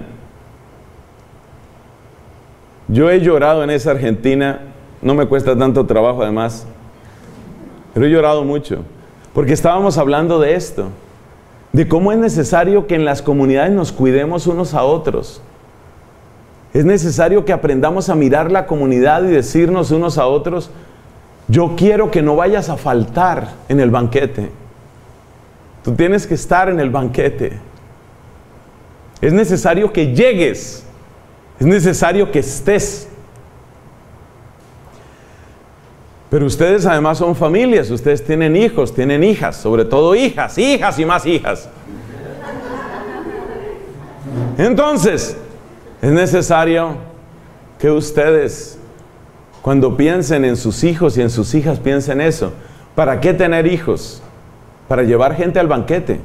Yo he llorado en esa Argentina, no me cuesta tanto trabajo además, pero he llorado mucho, porque estábamos hablando de esto, de cómo es necesario que en las comunidades nos cuidemos unos a otros. Es necesario que aprendamos a mirar la comunidad y decirnos unos a otros, yo quiero que no vayas a faltar en el banquete. Tú tienes que estar en el banquete. Es necesario que llegues. Es necesario que estés. Pero ustedes además son familias, ustedes tienen hijos, tienen hijas, sobre todo hijas y más hijas. Entonces, es necesario que ustedes, cuando piensen en sus hijos y en sus hijas, piensen eso. ¿Para qué tener hijos? Para llevar gente al banquete.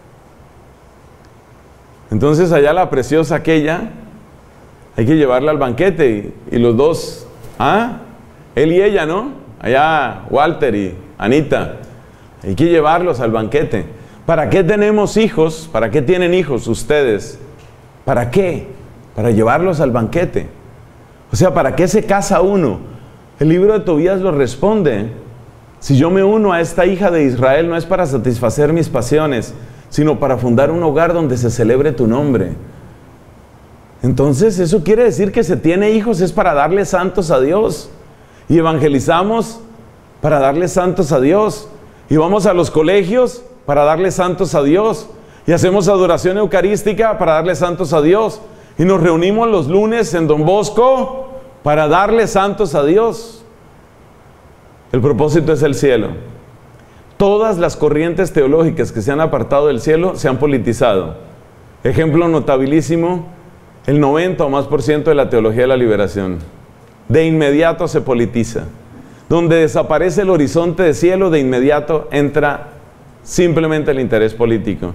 Entonces allá la preciosa aquella, hay que llevarla al banquete y los dos, él y ella, ¿no? Allá Walter y Anita, hay que llevarlos al banquete. ¿Para qué tenemos hijos? ¿Para qué tienen hijos ustedes? ¿Para qué? Para llevarlos al banquete. O sea, ¿para qué se casa uno? El libro de Tobías lo responde. Si yo me uno a esta hija de Israel, no es para satisfacer mis pasiones, sino para fundar un hogar donde se celebre tu nombre. Entonces, eso quiere decir que se tiene hijos es para darle santos a Dios. Y evangelizamos para darle santos a Dios. Y vamos a los colegios para darle santos a Dios. Y hacemos adoración eucarística para darle santos a Dios. Y nos reunimos los lunes en Don Bosco para darle santos a Dios. El propósito es el cielo. Todas las corrientes teológicas que se han apartado del cielo se han politizado. Ejemplo notabilísimo, el 90% o más de la teología de la liberación. De inmediato se politiza. Donde desaparece el horizonte de cielo, de inmediato entra simplemente el interés político.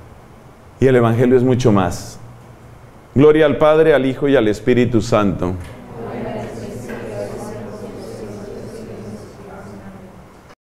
Y el Evangelio es mucho más. Gloria al Padre, al Hijo y al Espíritu Santo.